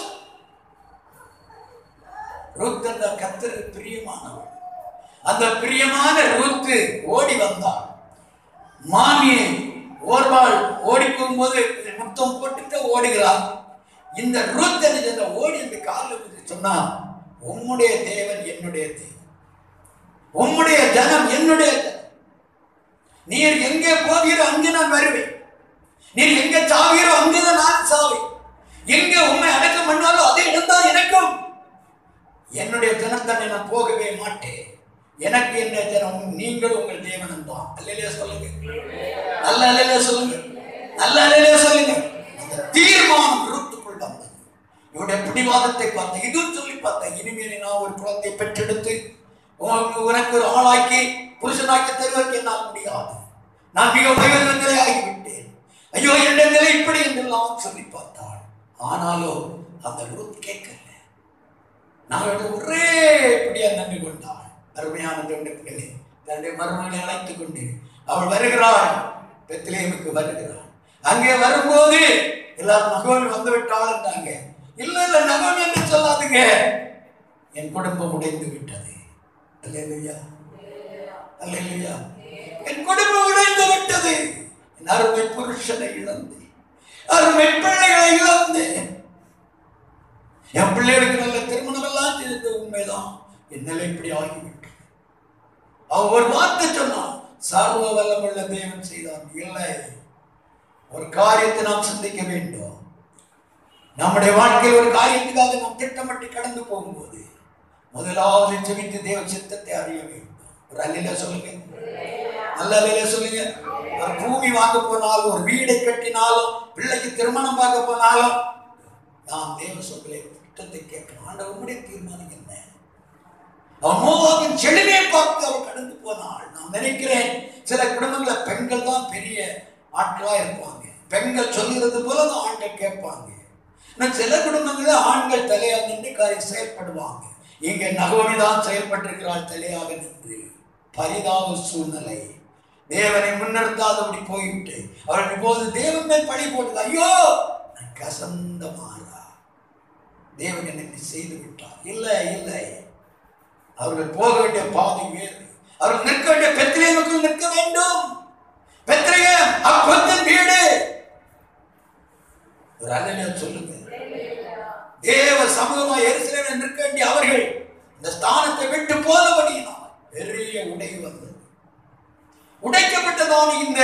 ரூத் என்ற கர்த்தருக்கு பிரியமானவள். அந்த பிரியமான ரூத்து ஓடி வந்தாள். மாமியை ஓர்பாள் ஓடி போகும்போது முத்தம் போட்டுட்டு ஓடுகிறாள். இந்த ரூத் என்ன ஓடி அந்த காலில் சொன்னா, உம்முடைய தேவன் என்னுடைய தேவன், உம்முடைய ஜனம் என்னுடைய ஜனம். நீர் எங்கே போகிறோ அங்கே நான் வருவேன், நீர் எங்க சாவீரோ அங்கேதான் நான் சாவேன், எங்க உண்மை அடக்கம் பண்ணாலும் அதே இடம்தான் எனக்கும். என்னுடைய ஜனத்தனை நான் போகவே மாட்டேன். எனக்கு என்ன ஜனம் நீங்கள் உங்கள் தேவனம் தான். அல்லேலூயா சொல்லுங்க, நல்ல அல்லேலூயா சொல்லுங்க, நல்ல அல்லேலூயா சொல்லுங்க. அந்த தீர்மானம் ரூத்துக்குள் வந்தது. இவனுடைய பிடிவாதத்தை பார்த்தேன். இதுவும் சொல்லி பார்த்தேன், இனிமேல் நான் ஒரு குழந்தை பெற்றெடுத்து உனக்கு ஒரு ஆளாக்கி புருஷனாக்கி தருவதற்கு என்னால் முடியாது. நான் மிக உயர்ந்த நிலை ஆகிவிட்டேன். ஐயோ என்னுடைய நிலை இப்படி என்றெல்லாம் சொல்லி பார்த்தாள். ஆனாலும் அந்த ரூத் கேட்கல. நான் ஒரே இப்படியா நன்றி கொண்டாள். அருமையான பிள்ளைகளே, தன்னுடைய மருமகளை அழைத்துக் கொண்டு அவள் வருகிறாள், பெத்லெகேமுக்கு வருகிறாள். அங்கே வரும்போது எல்லாரும் நகோமி வந்து விட்டாள் என்றாங்க. இல்ல இல்ல, நகோமி என்று சொல்லாதுங்க, என் குடும்பம் உடைந்து விட்டது. அல்லேலூயா, அல்லேலூயா. என் குடும்பம் உடைந்து விட்டது. என் அருமை புருஷனை இழந்தேன், அருமை பிள்ளைகளை இழந்தேன். என் பிள்ளைகளுக்கு நல்ல திருமணம் எல்லாம் செய்தது உண்மைதான். என் நிலை இப்படி ஆகிவிட்டது. அவன் ஒரு வார்த்தை சொன்னான், சர்வ வல்லமுள்ள தேவன் செய்தான். இல்லை, ஒரு காரியத்தை நாம் சிந்திக்க வேண்டும். நம்முடைய வாழ்க்கையில் ஒரு காரியத்துக்காக நாம் திட்டமிட்டு கடந்து போகும்போது முதலாவது ஜெபித்து தேவ சித்தத்தை அறிய வேண்டும். ஒரு அல்லேலூயா சொல்லுங்க, நல்ல அல்லேலூயா சொல்லுங்க. ஒரு பூமி வாங்க போனாலும், ஒரு வீடை கட்டினாலும், பிள்ளைக்கு திருமணம் பார்க்க போனாலும் நாம் தேவ சொல்லை திட்டத்தை கேட்கணும். ஆண்டவர் உம்முடைய தீர்மானம் என்ன? அவன் மோவாபின் செழுமையை பார்த்து அவள் கடந்து போனாள். நான் நினைக்கிறேன் சில குடும்பங்களில் பெண்கள் தான் பெரிய ஆட்களா இருப்பாங்க. பெண்கள் சொல்கிறது போலதான் ஆண்கள் கேட்பாங்க. சில குடும்பங்களில் ஆண்கள் தலையாக நின்று காரியம் செயல்படுவாங்க. இங்க நகோமி தான் செயல்பட்டிருக்கிறாள் தலையாக நின்று. பரிதாப சூழ்நிலை, தேவனை முன்னெடுத்தாதபடி போயிட்டு அவள் இப்போது தேவன் மேல் பழி போட்டது. ஐயோ நான் கசந்த மாறா, தேவன் என்னை செய்து விட்டார். இல்லை இல்லை, அவர்கள் போக வேண்டிய பாதை வேறு. அவர்கள் நிற்க வேண்டிய பெத்லெகேமுக்கு நிற்க வேண்டும். பெத்லெகேம் அப்பத்தின் வீடு. ஒரு அல்லேலூயா சொல்லுங்க. தேவ சமூகமாக எருசலேமில் நிற்க வேண்டிய அவர்கள் இந்த ஸ்தானத்தை விட்டு போனபடியினால் பெரிய உடைவு வந்தது. உடைக்கப்பட்டதான இந்த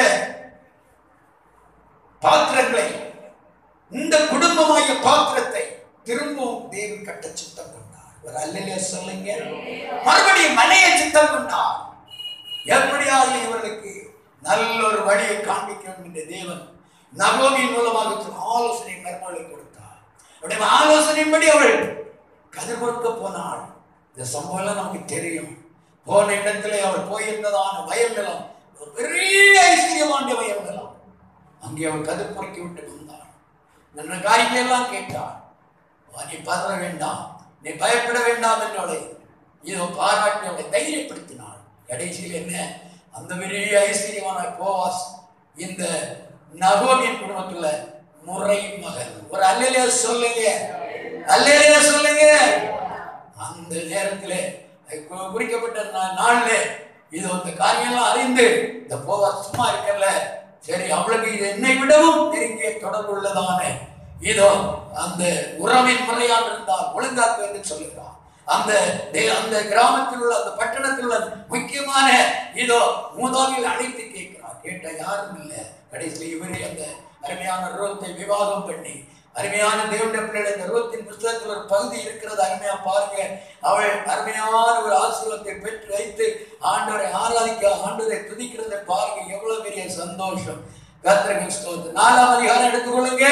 பாத்திரங்களை, இந்த குடும்பமாகிய பாத்திரத்தை திரும்பவும் தேவன் கட்ட சித்தம் கொண்டார். ஒரு அல்லேலூயா சொல்லுங்க. மறுபடியும் மனையை சித்தம் கொண்டார். எப்படியாவது இவர்களுக்கு நல்ல ஒரு வழியை காண்பிக்க வேண்டும் என்ற தேவன் நகோமியின் மூலமாக ஆலோசனை மருமகளை கொடுத்தார். அவருடைய ஆலோசனையின்படி அவள் கதிர் கொடுக்க போனாள். இந்த சம்பவம் எல்லாம் நமக்கு தெரியும். போன இடத்துல அவள் போயிருந்ததான வயல் நிலம் பெரிய ஐஸ்வர்யமான வயல் நிலம். அங்கே அவள் கதிர் பொறுக்கி விட்டு வந்தாள். நல்ல காரியங்கள் எல்லாம் கேட்டாள். நீ பதற வேண்டாம், நீ பயப்பட வேண்டாம் என்றவளை இதோ பாராட்டி அவளை தைரியப்படுத்தினாள். கடைசியில் என்ன, அந்த பெரிய ஐஸ்வர்யமான போவாஸ் இந்த நகோமியின் குடும்பத்துல முறை மகன். ஒரு அல்லேலூயா சொல்லுங்க, அல்லேலூயா சொல்லுங்க. அந்த நேரத்திலே குறிக்கப்பட்ட நாள்ல இது அந்த காரியெல்லாம் அறிந்து இந்த போவாஸ் சும்மா இருக்கல, சரி அவளுக்கு இது என்னை விடவும் நெருங்கிய தொடர்பு உள்ளதான இதோ அந்த உறவின் முறையாக இருந்தால் ஒழுங்காக்கு என்று சொல்லுகிறார். அந்த கிராமத்தில் உள்ள அந்த பட்டணத்தில் உள்ள முக்கியமான இதோ மூதாவியில் அழைத்து கேட்கிறார். கேட்ட யாரும் இல்லை. கடைசியில் இவரே அந்த அருமையான ரூத்தை விவாகம் பண்ணி, அருமையான தேவனுடைய பிள்ளைகள் இந்த ரூத்தின் புத்தகத்தில் ஒரு பகுதி இருக்கிறது, அருமையா பாருங்க. அவள் அருமையான ஒரு ஆசீர்வாதத்தை பெற்று வைத்து ஆண்டவரை ஆராதிக்க, ஆண்டவரை துதிக்கிறதை பாருங்க. எவ்வளவு பெரிய சந்தோஷம். கர்த்தருக்கு ஸ்தோத்திரம். 4ஆம் அதிகாரம் எடுத்துக்கொள்ளுங்க,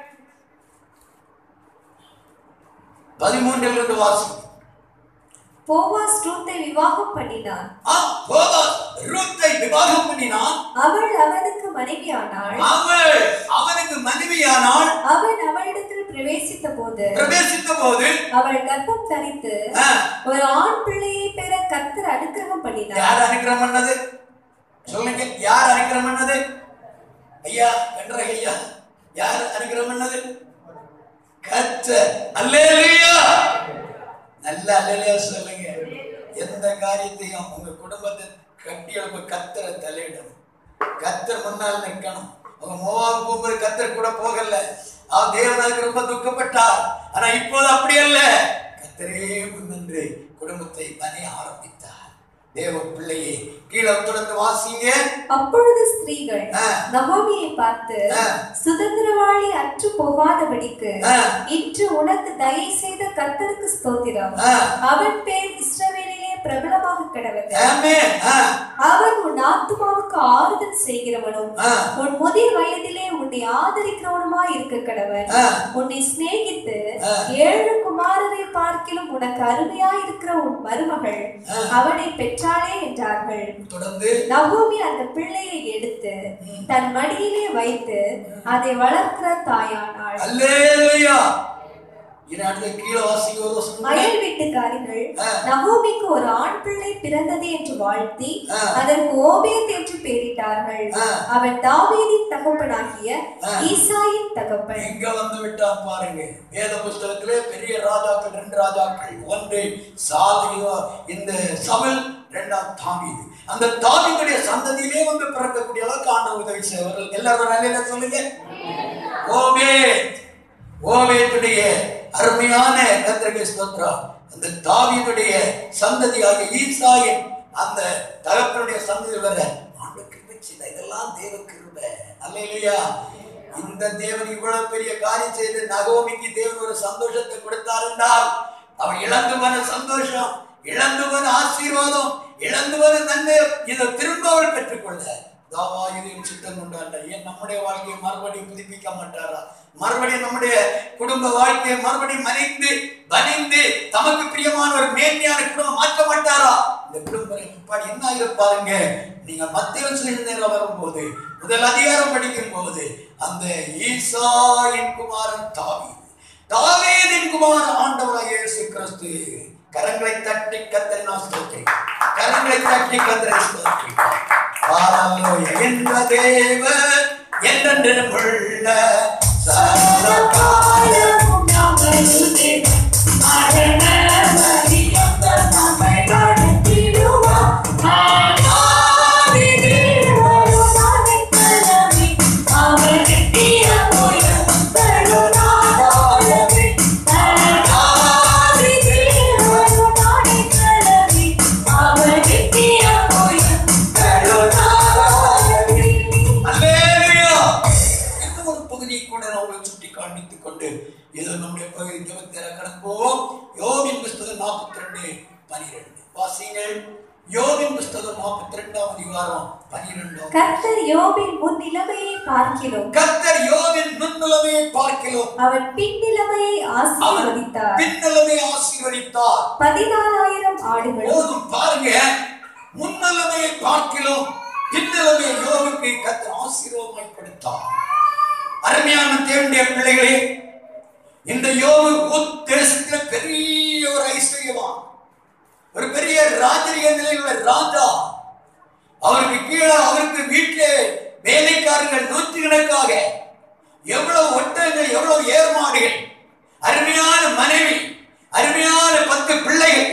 13 வாசி. போவாஸ் ரூத்தை விவாகம் பண்ணினான். போவாஸ் ரூத்தை விவாகம் பண்ணினான். அவள் அவனுக்கு மனைவியானாள். அவன் அவளிடத்தில் பிரவேசித்த போது அவள் கர்ப்பம் தரித்து ஒரு ஆண் பிள்ளையை பெற கர்த்தர் அனுக்கிரகம் பண்ணினார். யார் அனுக்கிரகம் பண்ணது சொல்லுங்க? யார் அனுக்கிரகம் பண்ணது? ஐயா கண்டற ஐயா, யார் அனுக்கிரகம் பண்ணது? கர்த்தர். அல்லேலூயா, நல்ல அல்லேலூயா சொல்லுங்க. எந்த காரியத்தையும் உங்க குடும்பத்தை கட்டி எழுப்ப கர்த்தரை தலையிடணும். கர்த்தர் முன்னால் நிற்கணும். உங்க மோவாப் போகும்போது கர்த்தர் கூட போகல. அவன் தேவனுக்கு ரொம்ப துக்கப்பட்டார். ஆனா இப்போது அப்படி அல்ல, கர்த்தரே முன்னின்று குடும்பத்தை பணி ஆரம்பித்தார். தேவ பிள்ளையே கீழே தொடர்ந்து வாசிங்க. அப்பொழுது ஸ்திரீகள் நகோமியை பார்த்து, சுதந்திரவாளி அற்று போகாதபடிக்கு இன்று உனக்கு தயை செய்த கர்த்தருக்கு ஸ்தோத்திரம். அவன் பேர் இஸ்ரவேலிலே பிரபலமாக கடவுள். ஆமென். அவன் உன் ஆத்துமாவுக்கு ஆறுதல் செய்கிறவனும் உன் முதிர் வயதிலே உன்னை ஆதரிக்கிறவனுமாய் இருக்க கடவுள். உன்னை சிநேகித்து 7 குமாரரை பார்க்கிலும் உனக்கு அருமையாய் இருக்கிற உன் மருமகள் அவனை பெற்றாளே என்றார்கள். நகோமி அந்த பிள்ளையை எடுத்து தன் மடியிலே வைத்து அதை வளர்க்கிற தாயானாள். அல்லேலூயா. அயல் வீட்டுக்காரிகள் நகோமிக்கு ஒரு ஆண் பிள்ளை பிறந்தது என்று வாழ்த்தி அதற்கு ஓபேத் என்று பெயரிட்டார்கள். அவன் தாவீதின் தகப்பனாகிய ஈசாயின் தகப்பன். இங்க வந்து விட்டான் பாருங்க. வேத புஸ்தகத்திலே பெரிய ராஜாக்கள் 2 ராஜாக்கள். ஒன்று சாலமோன், இந்த சவுல், 2ஆம் தாவீது. அந்த தாவீதுடைய சந்ததியிலே வந்து பிறக்கக்கூடிய அளவுக்கு ஆண்டவர் உதவி செய்வார்கள். எல்லாரும் நல்ல சொல்லுங்க. ஓபேத்துடைய அருமையான கர்த்தருக்கு ஸ்தோத்திரம். அந்த தாவீதுடைய சந்ததியாக ஈசாயின் அந்த தகப்பனுடைய சந்ததி வர ஆண்டவர் கிருபை செய்தார். இதெல்லாம் தேவ கிருபை. அல்லேலூயா. இந்த தேவன் இவ்வளவு பெரிய காரியம் செய்து நகோமிக்கு தேவன் ஒரு சந்தோஷத்தை கொடுத்தார் என்றால் அவன் இழந்து போன சந்தோஷம், இழந்து போன ஆசீர்வாதம், இழந்து போன நன்மை இதை திரும்ப அவள் பெற்றுக்கொள்ள தாவீதின் சித்தம் கொண்டாண்டா. ஏன் நம்முடைய வாழ்க்கையை மறுபடியும் புதுப்பிக்க மாட்டாரா? மறுபடியும் நம்முடைய குடும்ப வாழ்க்கையை மறுபடியும் பணிந்து தமக்கு பிரியமான ஒரு மேன்மையான குடும்பம் மாற்ற மாட்டாரா? இந்த குடும்பம் என்ன ஆகிருப்பாருங்க. நீங்க மத்தேயு சுவிசேஷம் வரும்போது முதல் அதிகாரம் படிக்கும் போது அந்த ஈசாயின் குமாரன் தாவீதின் குமாரன் ஆண்டவராகிய இயேசு கிறிஸ்து. கரங்களை தட்டி கர்த்தரை ஸ்தோத்திரி. கரங்களை தட்டி கர்த்தரை ஸ்தோத்திரி. ஹalleluya. என்ற தேவன் என்றென்றும் உள்ள சர்வ காலமும் நம்முடைய மரண பரியந்த நம்மை நடத்திடுவார். இது நம்முடைய பகுதி ஜெபத்தில கடப்போம். யோபின் புஸ்தகம் 42:12 வாசிங்கள். யோபின் புஸ்தகம் 42ஆம் அதிகாரம் 12. கர்த்தர் யோபின் முன்னிலைமையை பார்க்கிறோம். கர்த்தர் யோபின் முன்னிலைமையை பார்க்கிறோம். அவன் பின்னிலைமையை ஆசீர்வதித்தார். பின்னிலைமையை ஆசீர்வதித்தார். 14,000 ஆடுகள். போதும் பாருங்க. முன்னிலைமையை பார்க்கிறோம். பின்னிலைமையை யோபுக்கு கர்த்தர் ஆசீர்வாதமாய் கொடுத்தார். அருமையான தேவனுடைய பிள்ளைகளே, இந்த யோபு தேசத்தில் பெரிய ஒரு ஐஸ்வர்யவான், ஒரு பெரிய ராஜரீக நிலையில் உள்ள ராஜா. அவருக்கு கீழே அவருக்கு வீட்டிலே வேலைக்காரர்கள் 100கணக்காக, எவ்வளவு ஒட்டகங்கள், எவ்வளவு ஏர்மாடுகள், அருமையான மனைவி, அருமையான 10 பிள்ளைகள்,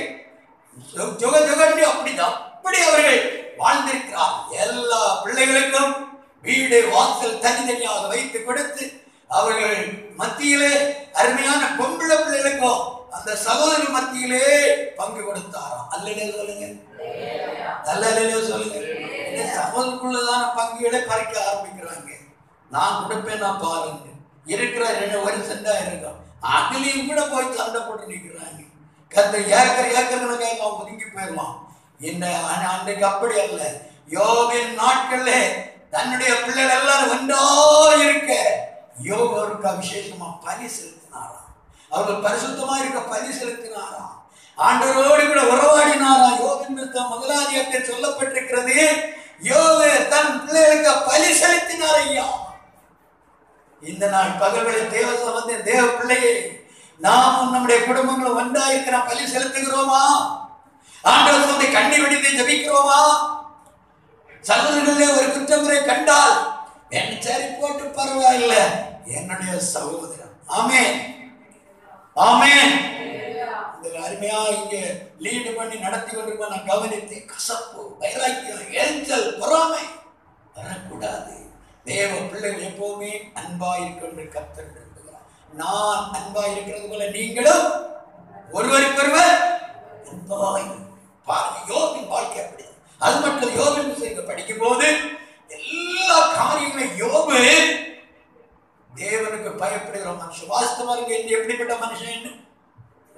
அப்படி அவர்கள் வாழ்ந்திருக்கிறார். எல்லா பிள்ளைகளுக்கும் வீடு வாசல் தனித்தனியாக வைத்து கொடுத்து அவர்கள் மத்தியிலே அருமையான பொம்பளை பிள்ளைகளுக்கும் அந்த சகோதரி மத்தியிலே பங்கு கொடுத்தாராம். அல்லேலூயா சொல்லுங்க. அல்லேலூயா சொல்லுங்க. சகோதரக்குள்ளதான பங்குகளை பறிக்க ஆரம்பிக்கிறாங்க. நான் கொடுப்பேன், நான் பாருங்க. இருக்கிற 1 சென்டா இருக்கும், அதுலயும் கூட போய் சண்டை போட்டு நிற்கிறாங்க. ஏக்கர் ஒதுங்கி போயிடலாம். என்ன அன்றைக்கு அப்படி அல்ல. யோபின் நாட்கள்ல தன்னுடைய பிள்ளைகள் எல்லாரும் ஒன்றா இருக்க யோபுக்கு விசேஷமா பலி செலுத்தினாராம். அவர்கள் பரிசுத்தமா இருக்க பலி செலுத்தினாராம். ஆண்டவரோடு கூட உறவாடினாராம். யோபின் புத்தகம் 1ஆம் அதிகாரத்தில் சொல்லப்பட்டிருக்கிறது, யோபு தன் பிள்ளைகளுக்கு பலி செலுத்தினார். ஐயா, இந்த நாள் பகல்களில் தேவ பிள்ளையே, நாமும் நம்முடைய குடும்பங்களும் ஒன்றா இருக்கிற பலி செலுத்துகிறோமா? ஆண்டவர் வந்து கண்ணீர் வடித்து ஜெபிக்கிறோமா? சகோதரர்களே, ஒரு குற்றமுறை கண்டால் என்ன சரி போட்டு பரவாயில்லை, என்னுடைய சகோதரன். ஆமென், ஆமென். இந்த அருமையா இங்க லீடு பண்ணி நடத்தி கொண்டிருக்க நான் கவனித்து, கசப்பு, வைராக்கியம், எரிச்சல், பொறாமை வரக்கூடாது. தேவ பிள்ளைகள் எப்பவுமே அன்பா இருக்கின்ற கர்த்தர் விரும்புகிறார். நான் அன்பா இருக்கிறது போல நீங்களும் ஒருவருக்கொருவர் அன்பாய் பாருங்க. யோபின் வாழ்க்கை அப்படி. அது மட்டும் யோபின் விஷயத்தை படிக்கும் போது எல்லா காரியங்களும் யோபு தேவனுக்கு பயப்படுகிற மனுஷன். வாஸ்தவா இருக்கு எப்படிப்பட்ட மனுஷன்.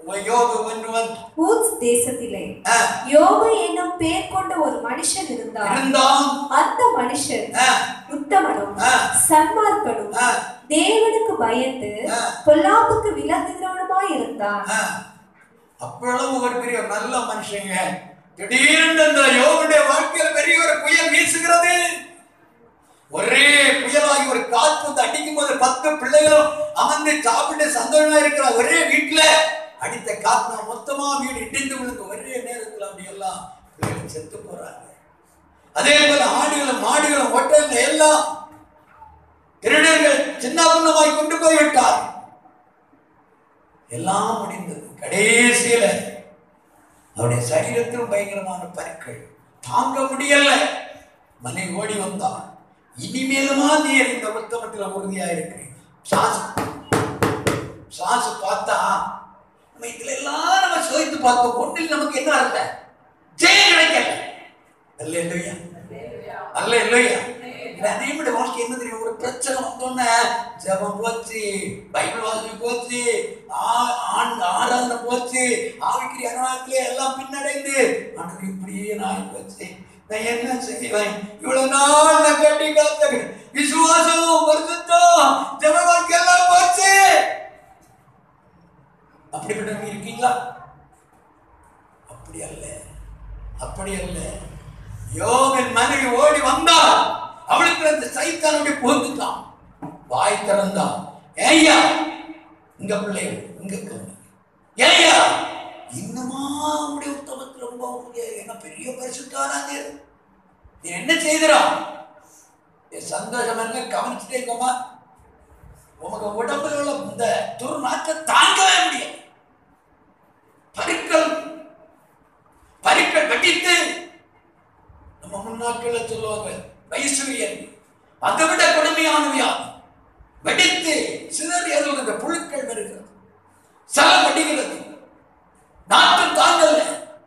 யோபு ஒருவன் ஊத்ஸ் தேசத்திலே யோபு என்னும் பெயர் கொண்ட ஒரு மனுஷன் இருந்தான். அந்த மனுஷன் உத்தமனும் சன்மார்க்கனும் தேவனுக்கு பயந்து பொல்லாப்புக்கு விலகுகிறவனுமாய் இருந்தான். அவ்வளவு ஒரு பெரிய நல்ல மனுஷங்க. திடீரென்று அந்த யோபுடைய வாழ்க்கையில் பெரிய ஒரு புயல் வீசுகிறது. ஒரே புயலாகி ஒரு காற்று வந்து அடிக்கும் போது 10 பிள்ளைகளும் அமர்ந்து சாப்பிட்டு சந்தோஷமா இருக்கிற ஒரே வீட்டுல அடித்த காத்து மொத்தமா வீடு இடிந்து விழுந்து ஒரே நேரத்தில் அப்படி எல்லாம் பிள்ளைகள் செத்து போறாங்க. அதே போல ஆடுகளும் மாடுகளும் ஒட்டல்ல எல்லாம் திருடர்கள் சின்ன பின்னமாய் கொண்டு போய்விட்டார். எல்லாம் முடிந்தது. கடைசியில அவருடைய சரீரத்திலும் பயங்கரமான பருக்கள் தாங்க முடியல. மனைவி ஓடி வந்தான். இனிமேலுமா நீர் இந்த உத்தமத்தில் உறுதியா இருக்கிறீங்க. சாசு பார்த்தா நம்ம இதுல எல்லாம் நம்ம சோதித்து பார்த்தோம். ஒன்றில் நமக்கு என்ன அர்த்த ஜெயம் கிடைக்கல. அல்லேலூயா அல்லேலூயா. அதேமாதிரி வாழ்க்கை என்ன தெரியும்? ஒரு பிரச்சனை வந்தோடனே ஜெபம் போச்சு, பைபிள் வாசிப்பு போச்சு, ஆராதனை போச்சு, ஆவிக்குரிய அனுபவத்திலே எல்லாம் பின்னடைந்து ஆண்டவர் இப்படியே நான் போச்சு. நான் என்ன செய்வேன்? இவ்வளவு நாள் நான் கட்டி காத்த விசுவாசம் பரிசுத்தம் ஜெப வாழ்க்கை எல்லாம் போச்சு. அப்படிப்பட்டவங்க இருக்கீங்களா? அப்படி அல்ல, அப்படி அல்ல. யோபின் மனைவி ஓடி வந்தா அவளுக்கு அந்த சைத்தானுடைய புகுந்துட்டான். வாய் திறந்தான். ஏய்யா இங்க பிள்ளைகள் இங்க ஏய்யா இன்னுமா உடைய உத்தமத்தில் ரொம்ப என்ன பெரிய பரிசுத்தானாங்க. நீ என்ன செய்கிறா? சந்தோஷம் என்ன கவனிச்சுட்டே இருக்கோமா? உமக்கு உடம்புல உள்ள இந்த துர்நாற்றை தாங்கவே முடியாது. பருக்கள் வெடித்து நம்ம முன்னாட்கள் சொல்லுவாங்க வைசூரியன் அதை விட கொடுமையானவையா வெடித்து சிதறி அதில் புழுக்கள் வருகிறது, சலம் வெடிக்கிறது, நாட்டம் தாங்கல.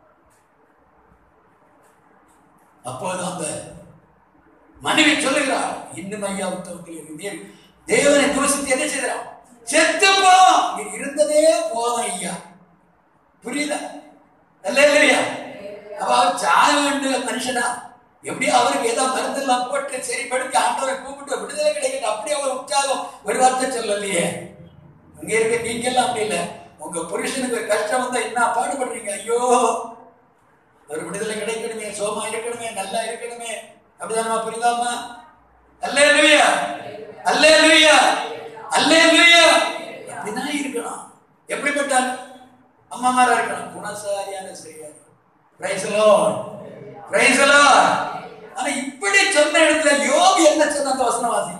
அப்போது அந்த மனைவி சொல்லுகிறார், இன்னும் ஐயா உத்தமத்தில் தேவனை தூசித்து என்ன செய்கிறான்? செத்துப்போ இருந்ததே போதும் ஐயா. புரியுதா? இல்லையா? அப்ப அவர் சாக வேண்டிய மனுஷனா எப்படி அவருக்கு ஏதோ மருந்து எல்லாம் போட்டு சரிப்படுத்தி ஆண்டவரை கூப்பிட்டு விடுதலை கிடைக்கட்டும் அப்படி அவர் உற்சாகம் ஒரு வார்த்தை சொல்லலையே. இங்க இருக்க நீங்க எல்லாம் அப்படி இல்லை. உங்க புருஷனுக்கு ஒரு கஷ்டம் வந்தா என்ன பாடுபடுறீங்க? ஐயோ ஒரு விடுதலை கிடைக்கணுமே, சோமா இருக்கணுமே, நல்லா இருக்கணுமே, அப்படிதானமா? புரியுதாமா? அல்லேலூயா அல்லேலூயா அல்லேலூயா. அப்படிதான் இருக்கணும். எப்படிப்பட்ட அம்மாமாரா இருக்கணும்? குணசாரியான சரியா. Praise the Lord, praise the Lord. ஆனா இப்படி சொன்ன இடத்துல யோபு என்ன சொன்ன அந்த வசனம் வாசிங்க.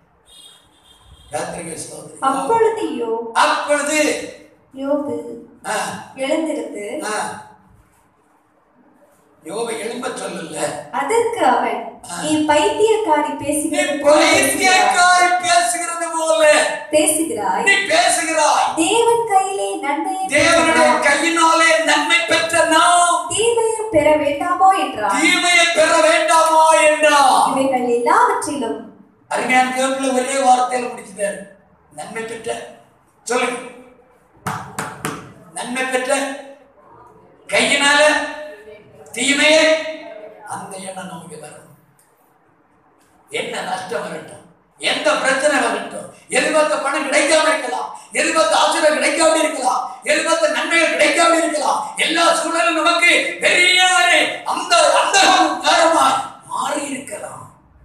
அப்பொழுது யோபு எழுந்திருந்து யோபு எழும்ப சொல்லல. அதற்கு அவன், நீ பைத்தியக்காரி பேசுகிறது போல பேசுகிறாய். நீ பேசுகிறாய். தேவன் கையிலே நன்மையை, தேவனுடைய கையினாலே நன்மை பெற்ற நாம் தீமையை பெற வேண்டாமோ என்றார். தீமையை பெற வேண்டாமோ என்றார். இவைகள் எல்லாவற்றிலும் அருமையான கேள்வி ஒரே வார்த்தையில முடிச்சுட்டார். நன்மை பெற்ற சொல்லுங்க. நன்மை பெற்ற கையினால தீமையை, அந்த எண்ணம் நமக்கு வரும். என்ன நஷ்டம் வரட்டும், எந்த பிரச்சனை வரட்டும், எதிர்பார்த்த பணம் கிடைக்காம இருக்கலாம், எதிர்பார்த்த ஆசிரியர் கிடைக்காம இருக்கலாம், எதிர்பார்த்த நன்மைகள் கிடைக்காம இருக்கலாம். எல்லா சூழலும் நமக்கு பெரிய அந்த காரணமாய் மாறி இருக்கலாம்.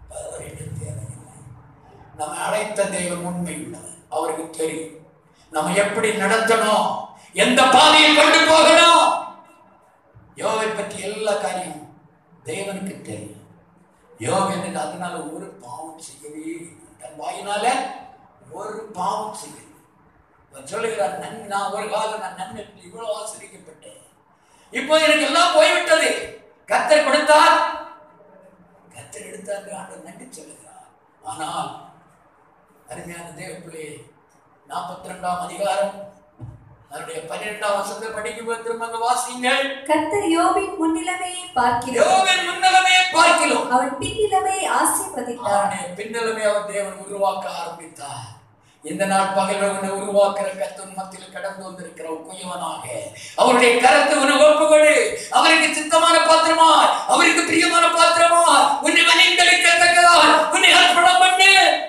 நம்ம அழைத்த தெய்வம் உண்மை உள்ளவர். அவருக்கு தெரியும் நம்ம எப்படி நடத்தணும், எந்த பாதையை கொண்டு போகணும். யோகை பற்றி எல்லா காரியமும் தேவனுக்கு தெரியும். யோகன் அதனால ஒரு பாவம் செய்யவே, தன் வாயினால ஒரு பாவம் செய்ய சொல்லுகிறார். நான் ஒரு காலம் நான் நன்மை இவ்வளவு ஆசிரியப்பட்டேன், இப்போ எனக்கு எல்லாம் போய்விட்டது. கர்த்தர் கொடுத்தார், கர்த்தர் எடுத்தார், ஆண்டவர் நன்றி சொல்லுகிறார். ஆனால் அருமையான தேவப்பிள்ளை 42ஆம் அதிகாரம் அதனுடைய 12ஆம் வசனத்தை படிக்கும்போது திரும்ப வாசிங்கள். கர்த்தர் யோபின் முன்னிலைமையை பார்க்கிறோம், யோபின் முன்னிலைமையை பார்க்கிறோம். அவன் பின்னிலைமையை ஆசீர்வதித்தார். அவனுடைய பின்னிலைமை அவர் தேவன் உருவாக்க ஆரம்பித்தார். இந்த நாள் பகல் உன்னை உருவாக்குற கர்த்தர் மத்தியில் கடந்து வந்திருக்கிற குயவனாக அவருடைய கரத்தை உன்னை ஒப்புக்கொடு. அவருக்கு சித்தமான பாத்திரமா, அவருக்கு பிரியமான பாத்திரமா உன்னை வணிந்தளிக்கத்தக்கதா உன்னை அர்ப்பணம் பண்ணு.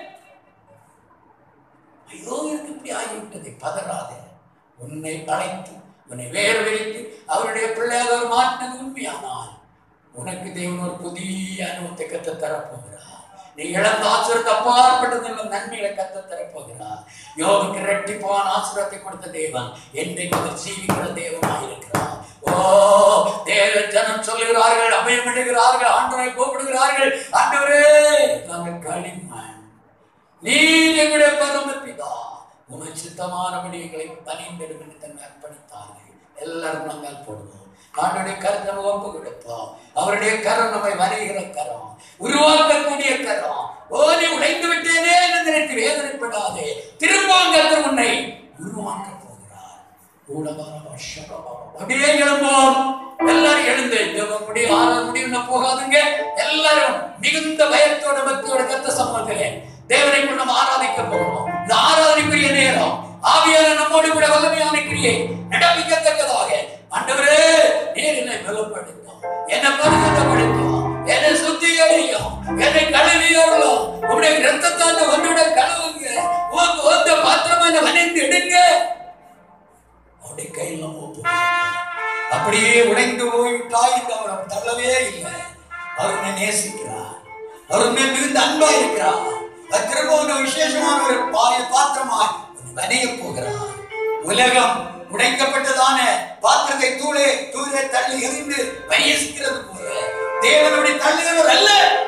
ஐயோ எனக்கு இப்படி ஆகிவிட்டது, பதறாதே. உன்னை அழைத்து உன்னை வேறு வைத்து அவருடைய பிள்ளையாக ஒரு மாற்றினது உண்மையானால் உனக்கு தேவன் ஒரு புதிய அனுபவத்தை கற்று தரப்போகிறார். நீ இழந்த ஆசிரியத்தை அப்பாற்பட்டது நன்மைகளை கற்று தரப்போகிறார். யோகுக்கு இரட்டிப்பான ஆசிரியத்தை கொடுத்த தேவன் என்றைக்கு அவர் ஜீவிக்கிற தேவனாக இருக்கிறார். ஓ தேவ ஜனம் சொல்லுகிறார்கள், அபயமிடுகிறார்கள், ஆண்டவரை கூப்பிடுகிறார்கள், ஆண்டவரே நாங்கள் களிமண், நீர் எங்களுடைய பரமபிதா, உங்கள் சித்தமானபடி எங்களை பணிந்திடும் என்று தன்னை அர்ப்பணித்தார்கள். எல்லாரும் நாங்கள் போடுவோம். ஆண்டவருடைய கருத்தை ஒப்பு கொடுப்போம். அவருடைய கரம் நம்மை வரைகிற கரம், உருவாக்கக்கூடிய கரம். ஓ நீ உடைந்து விட்டேனே என்று நினைத்து வேதனைப்படாதே, திரும்பவும் கர்த்தர் உன்னை உருவாக்க போகிறார். அப்படியே எழும்போம். எல்லாரும் எழுந்து முடிவு போகாதுங்க. எல்லாரும் மிகுந்த பயத்தோட பக்தியோட கர்த்தர் சமூகத்திலே தேவனை நம்ம ஆராதிக்க போகிறோம். இந்த ஆராதனைக்குரிய நேரம் ஆவியான நம்மோடு கூட வல்லமையான கிரியை நடப்பிக்கத்தக்கதாக ஆண்டவரே நீர் என்னை பலப்படுத்தும், என்னை பரிசுத்தப்படுத்தும், என்னை சுத்திகரியும், என்னை கழுவியோடும், உங்களுடைய இரத்தத்தாண்ட ஒன்றோட கழுவுங்க, உங்க பாத்திரமா என்னை வணைந்து எடுங்க. அவருடைய கையில் நம்ம அப்படியே உடைந்து போய்விட்டாய் என்று அவர் தள்ளவே இல்லை. அவர் என்னை நேசிக்கிறார், அவர் மேல் மிகுந்த அன்பா இருக்கிறார். திரும்ப ஒரு விசேஷமான ஒரு பாத்திரமாய் வணைய போகிறார். உலகம் உடைக்கப்பட்டதான பாத்திரத்தை தூளே தள்ளி எறிந்து பரியசிக்கிறது போல தேவனுடைய தள்ளுகிறவர் அல்ல.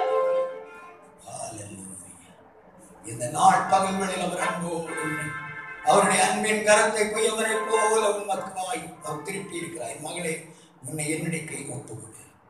இந்த நாள் பகல் வேளையில் அவர் அன்போடு அவருடைய அன்பின் கரத்தை குயவரை போல உண்மக்குமாய் அவர் திருப்பி இருக்கிறார். மகளே உன்னை என்னுடைய கை ஒப்புவிடு.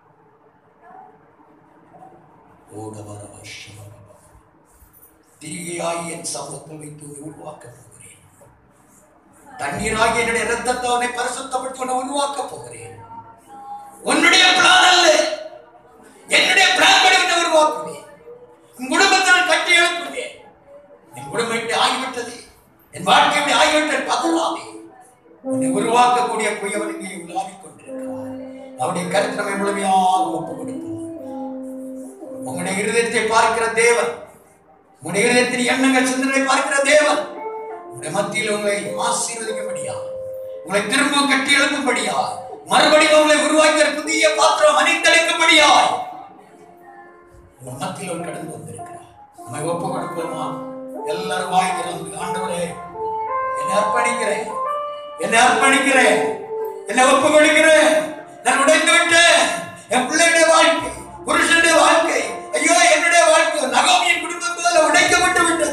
ஓடவர வருஷம் திரிகையாகி என் சமூகத்தில் வைத்து உருவாக்க போகிறேன். தண்ணீராகி என்னுடைய இரத்தத்தை அவனை பரிசுத்தப்படுத்தி உன்னை உருவாக்க போகிறேன். உன்னுடைய பிளான் அல்ல, என்னுடைய பிளான் படி உன்னை உருவாக்குவேன். உன் குடும்பத்தை கட்டி எழுப்புவேன். என் குடும்பம் இப்படி ஆகிவிட்டது, என் வாழ்க்கை இப்படி ஆகிவிட்டது, பதறாதே. உன்னை உருவாக்கக்கூடிய குயவனுக்கு உலாவிக் கொண்டிருக்கிறார். அவருடைய கருத்து நம்மை முழுமையாக ஒப்புக் கொடுப்போம். உங்களுடைய இருதயத்தை பார்க்கிற தேவன், உங்களுடைய இருதயத்தின் எண்ணங்கள் சிந்தனை பார்க்கிற தேவன் உங்களுடைய மத்தியில் உங்களை ஆசீர்வதிக்கும்படியா, உங்களை திரும்ப கட்டி எழுப்பும்படியா, மறுபடியும் உங்களை உருவாக்கிற புதிய பாத்திரம் அணிந்தளிக்கும்படியா உங்கள் மத்தியில் ஒரு கடந்து வந்திருக்கிறார். நம்மை ஒப்பு கொடுப்போமா? எல்லாரும் வாய்க்கிறாங்க. ஆண்டவரே என்னை அர்ப்பணிக்கிறேன், என்னை அர்ப்பணிக்கிறேன், என்னை ஒப்பு கொடுக்கிறேன். நான் உடைந்து விட்டேன். என் பிள்ளையுடைய வாழ்க்கை, புருஷனுடைய வாழ்க்கை, ஐயோ என்னுடைய வாழ்க்கை நகோமியின் குடும்பம் போல உடைக்கப்பட்டு விட்டது.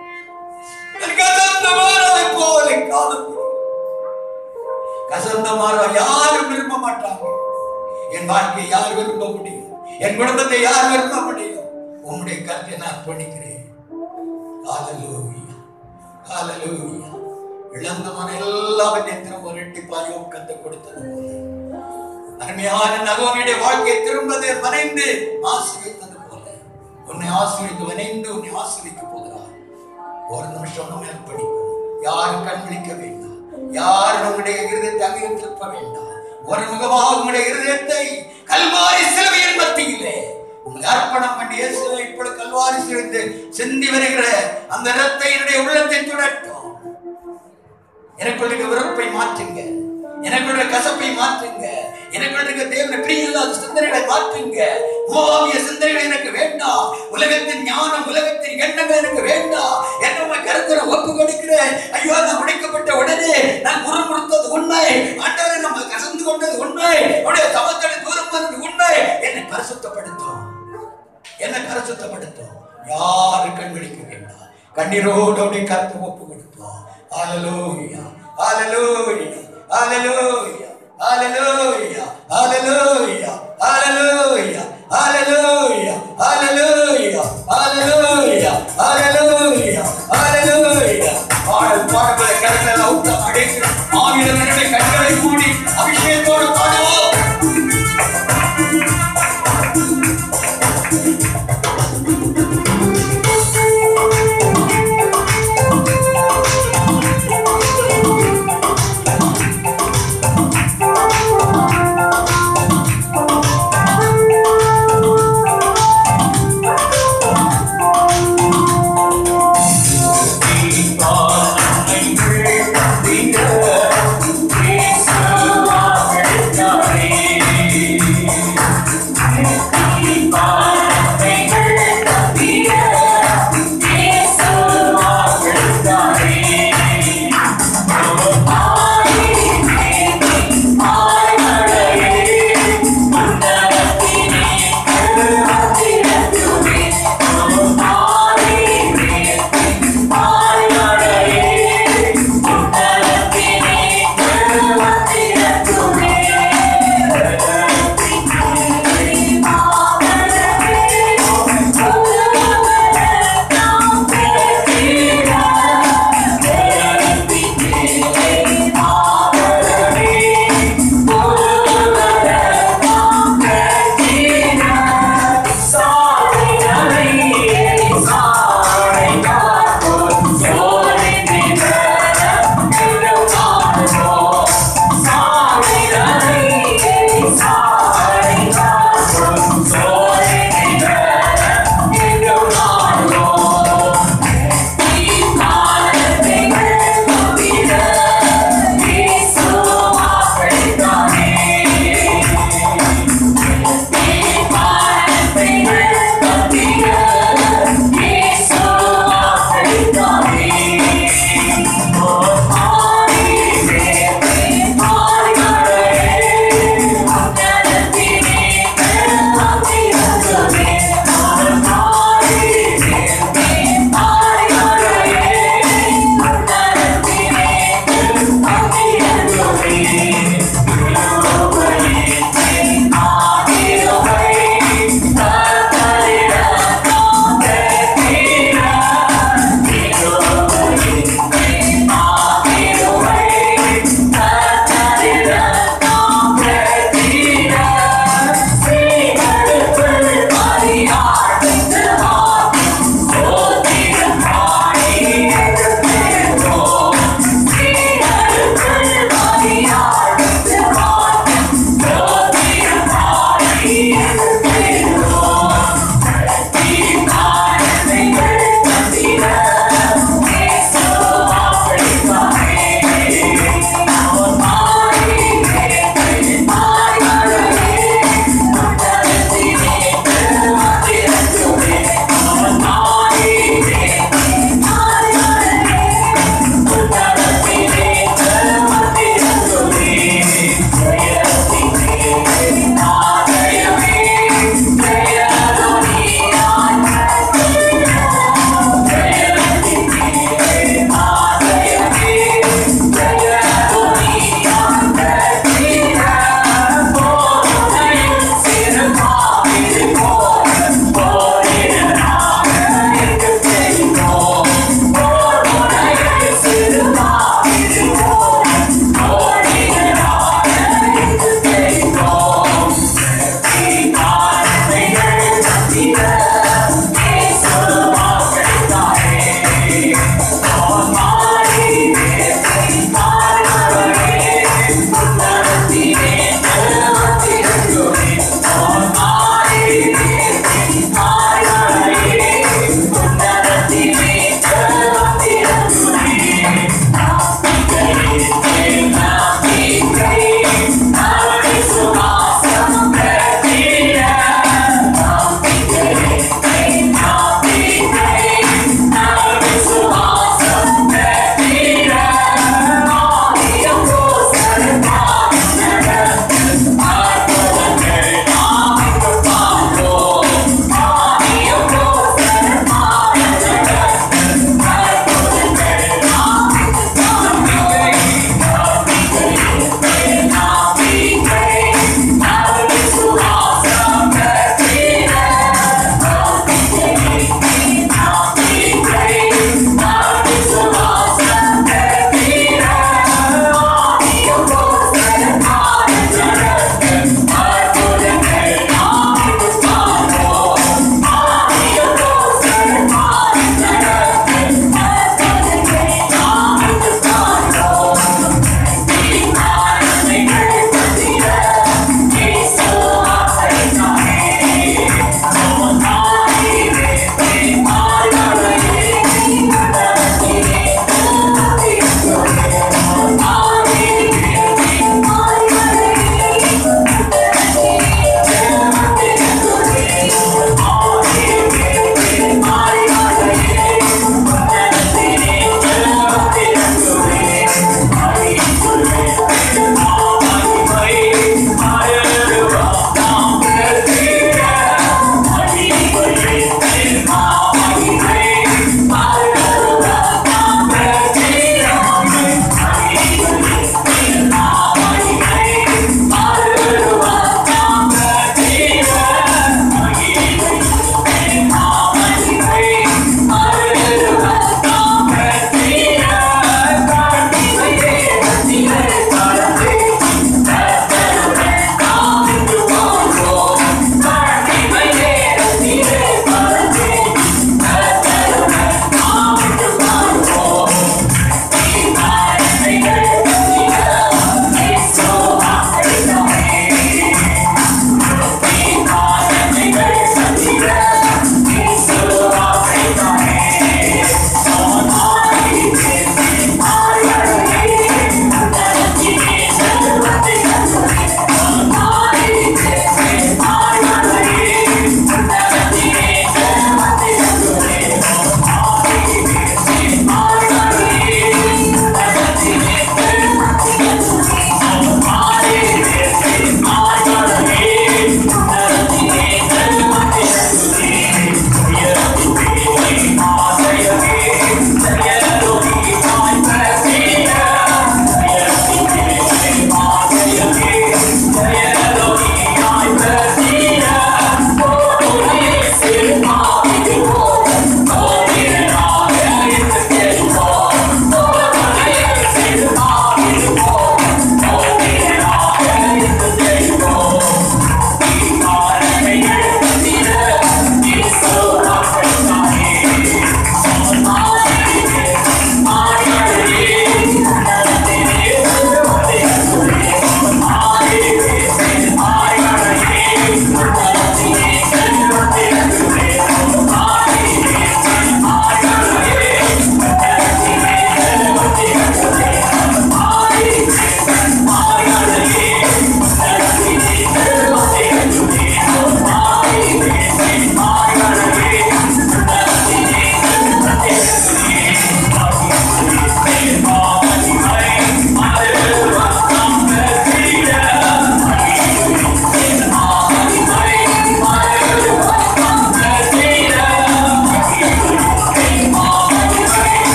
கசந்த மாறா யாரும் விரும்ப மாட்டாங்க. என் வாழ்க்கையை யார் விரும்ப முடியும்? என் குடும்பத்தை யார் விரும்ப முடியும்? உன்னுடைய கருத்தை நான் அர்ப்பணிக்கிறேன். ஹல்லேலூயா, ஹல்லேலூயா. இழந்த மன எல்லாவற்றையும் திரும்ப இரட்டிப்பாய் ஊக்கத்தை கொடுத்தது போல அருமையான நகோமியுடைய வாழ்க்கையை திரும்ப வணைந்து ஆசீர்வதித்தது போல உன்னை ஆசீர்வதித்து வணைந்து உன்னை ஆசீர்வதிக்க போகிறார். ஒரு நிமிஷம் நம்ம அர்ப்பணிப்போம். யாரும் கண் விழிக்க வேண்டாம், யாரும் நம்முடைய இருதயத்தை அங்கே திருப்ப வேண்டாம். ஒரு முகமாக உங்களுடைய இருதயத்தை கல்வாரி சிலுவையின் மத்தியிலே உங்களை அர்ப்பணம் பண்ணி இயேசுவை இப்பொழுது கல்வாரி சிலுவையிலிருந்து சிந்தி வருகிற அந்த இரத்தத்தை என்னுடைய உள்ளத்தை தொடட்டும். எனக்குள்ள வெறுப்பை மாற்றுங்க, எனக்குள்ள கசப்பை மாற்றுங்க, எனக்குள்ள தேவனை பிரியமில்லாத சிந்தனைகளை மாற்றுங்க. மோவாமிய சிந்தனைகள் எனக்கு வேண்டாம். உலகத்தின் ஞானம், உலகத்தின் எண்ணங்கள் எனக்கு வேண்டாம். என்ன கருத்துல ஒப்பு கொடுக்கிறேன். ஐயோ நான் உடைக்கப்பட்ட உடனே நான் முறுமுறுத்தது உண்மை, ஆண்டவரை நம்ம கசந்து கொண்டது உண்மை, உடைய சமத்தோட தூரம் வந்தது உண்மை. என்னை பரிசுத்தப்படுத்தும், என்னை பரிசுத்தப்படுத்தும். யாரு கண் விழிக்க வேண்டாம். கண்ணீரோடு அவருடைய கருத்தை ஒப்பு கொடுப்போம். ஹல்லேலூயா, ஹல்லேலூயா, ஹல்லேலூயா, ஹல்லேலூயா, ஹல்லேலூயா, ஹல்லேலூயா, ஹல்லேலூயா, ஹல்லேலூயா, ஹல்லேலூயா, ஹல்லேலூயா, ஹல்லேலூயா. பாடல்களை கரங்களை ஊட்ட அடைத்து ஆவியினரை கண்களை மூடி அபிஷேகத்தோடு பாடுவோம்.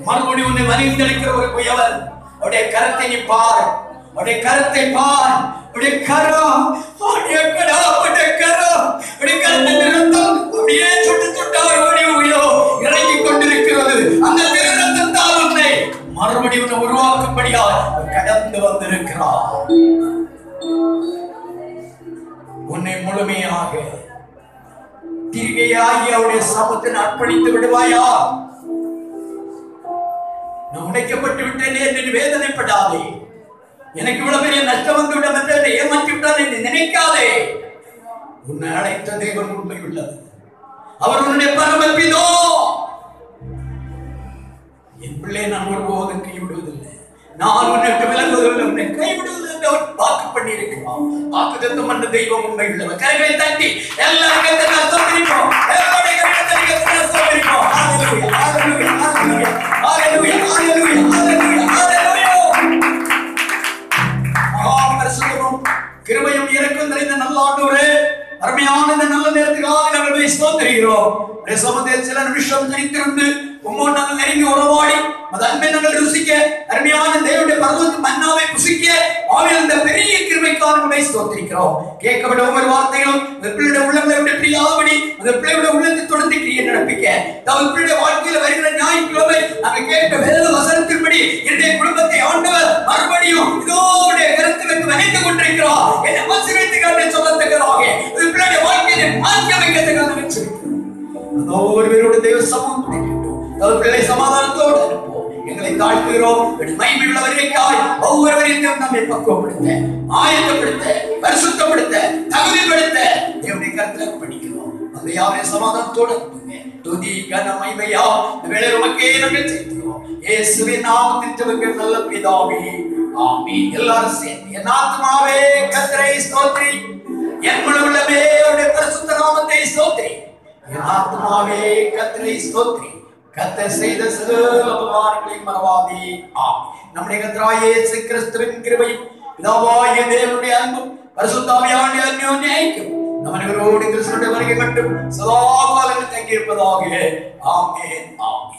மறுபடியும் உன்னை வலிந்தளிக்கிற ஒரு குயவன். அவருடைய கரத்தை நீ பார், அவருடைய கரத்தை பார். அவருடைய கரம், அவருடைய கரம், அவருடைய கரம், அவருடைய கரத்தை நிறுத்தம் அப்படியே சுட்டு சுட்டார் வடிவையோ இறங்கி கொண்டிருக்கிறது. அந்த திருநத்தத்தால் உன்னை மறுபடியும் உருவாக்கும்படியாக கடந்து வந்திருக்கிறார். உன்னை முழுமையாக திரிகையாகி அவருடைய சமூகத்தில் அர்ப்பணித்து விடுவாயா? நான் உடைக்கப்பட்டு விட்டேனே என்று வேதனைப்படாதே. எனக்கு இவ்வளவு பெரிய நஷ்டம் வந்து விடும் என்று ஏமாற்றி விட்டான் என்று நினைக்காதே. உன்னை அழைத்த தேவன் உண்மை உள்ளது. அவர் உன்னுடைய பரமபிதா. என் பிள்ளை நான் ஒருபோதும் கைவிடுவதில்லை, நான் உன்னை விலகுவதில்லை, உன்னை கைவிடுவதில்லை என்று அவர் வாக்கு பண்ணி இருக்கிறான். வாக்குத்தத்தம் பண்ண தெய்வம் உண்மை உள்ளவர். கரைகளை தட்டி எல்லாரும் சோதரிப்போம், எல்லாருடைய கரைகளை சோதரிப்போம். ஹல்லேலூயா, ஹல்லேலூயா, ஹல்லேலூயா, ஹல்லேலூயா, ஹல்லேலூயா, ஹல்லேலூயா, ஹல்லேலூயா. பரிசுத்தமும் கிருபையும் இரக்கம் நிறைந்த நல்ல ஆண்டவரே, அருமையான இந்த நல்ல நேரத்துக்காக நாங்கள் ஸ்தோத்திரிக்கிறோம். சமூகத்தில் சில நிமிஷம் தனித்திருந்து உம்மோடு நாங்கள் நெருங்கி உறவாடி அந்த அன்பை நாங்கள் ருசிக்க, அருமையான தேவனுடைய பரலோக மன்னாவை புசிக்க ஆவியில் இந்த பெரிய கிருபைக்காக நாங்கள் ஸ்தோத்திரிக்கிறோம். கேட்கப்பட்ட ஒவ்வொரு வார்த்தைகளும் அந்த பிள்ளையுடைய உள்ளங்களை விட்டு பிரியாதபடி அந்த பிள்ளையுடைய உள்ளத்தை தொடர்ந்து கிரியை நடப்பிக்க, அந்த பிள்ளையுடைய வாழ்க்கையில் வருகிற ஞாயிற்றுக்கிழமை நாங்கள் கேட்ட வேத வசனத்தின்படி என்னுடைய குடும்பத்தை ஆண்டவர் மறுபடியும் இதோடைய கருத்து வைத்து வகைத்துக் கொண்டிருக்கிறார். என்னை ஆசீர்வதித்து சொல்லத்தக்கதாக அந்த பிள்ளையுடைய வாழ்க்கையை மாற்றி அமைக்கத்தக்கதாக வச்சிருக்கிறோம். ஒவ்வொருவரோட தேவ சமூகம் கிடைக்கட்டும். பிள்ளை சமாதானத்தோடு இருப்போம். எங்களை தாழ்த்துகிறோம். மகிமையுள்ளவர்களுக்காய் ஒவ்வொருவரையும் நம்மை பக்குவப்படுத்த, ஆயத்தப்படுத்த, பரிசுத்தப்படுத்த, தகுதிப்படுத்த தேவனுடைய கருத்தில் படிக்கிறோம். அந்த யாரை சமாதானத்தோடு இருப்பீங்க. துதி கன மகிமையா வேலை உமக்கே நாங்கள் செய்கிறோம். இயேசுவின் நாமத்தில் ஜெபிக்கிறோம் நல்ல பிதாவே, ஆமென். எல்லாரும் சேர்ந்து என் ஆத்துமாவே கர்த்தரை ஸ்தோத்திரி, என் முழு உள்ளமே அவருடைய பரிசுத்த நாமத்தை ஸ்தோத்திரி. என் ஆத்துமாவே கர்த்தரை ஸ்தோத்திரி, கர்த்தர் செய்த சகல உபகாரங்களையும் மறவாதே. ஆமென். நம்முடைய கர்த்தராகிய இயேசு கிறிஸ்துவின் கிருபையும் பிதாவாகிய தேவனுடைய அன்பும் பரிசுத்த ஆவியானவருடைய அந்யோன்ய ஐக்கியம் நம் அனைவரோடு கிறிஸ்துவின் வருகை மட்டும் சதா காலங்களில் தங்கியிருப்பதாக. ஆமென், ஆமென்.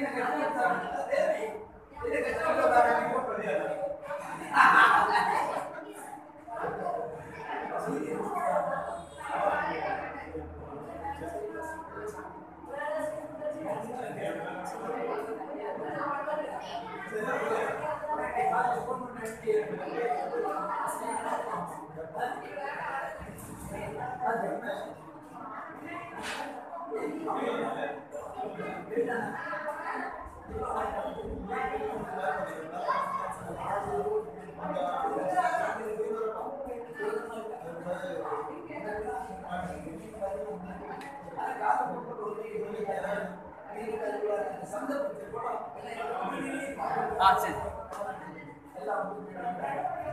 சரி.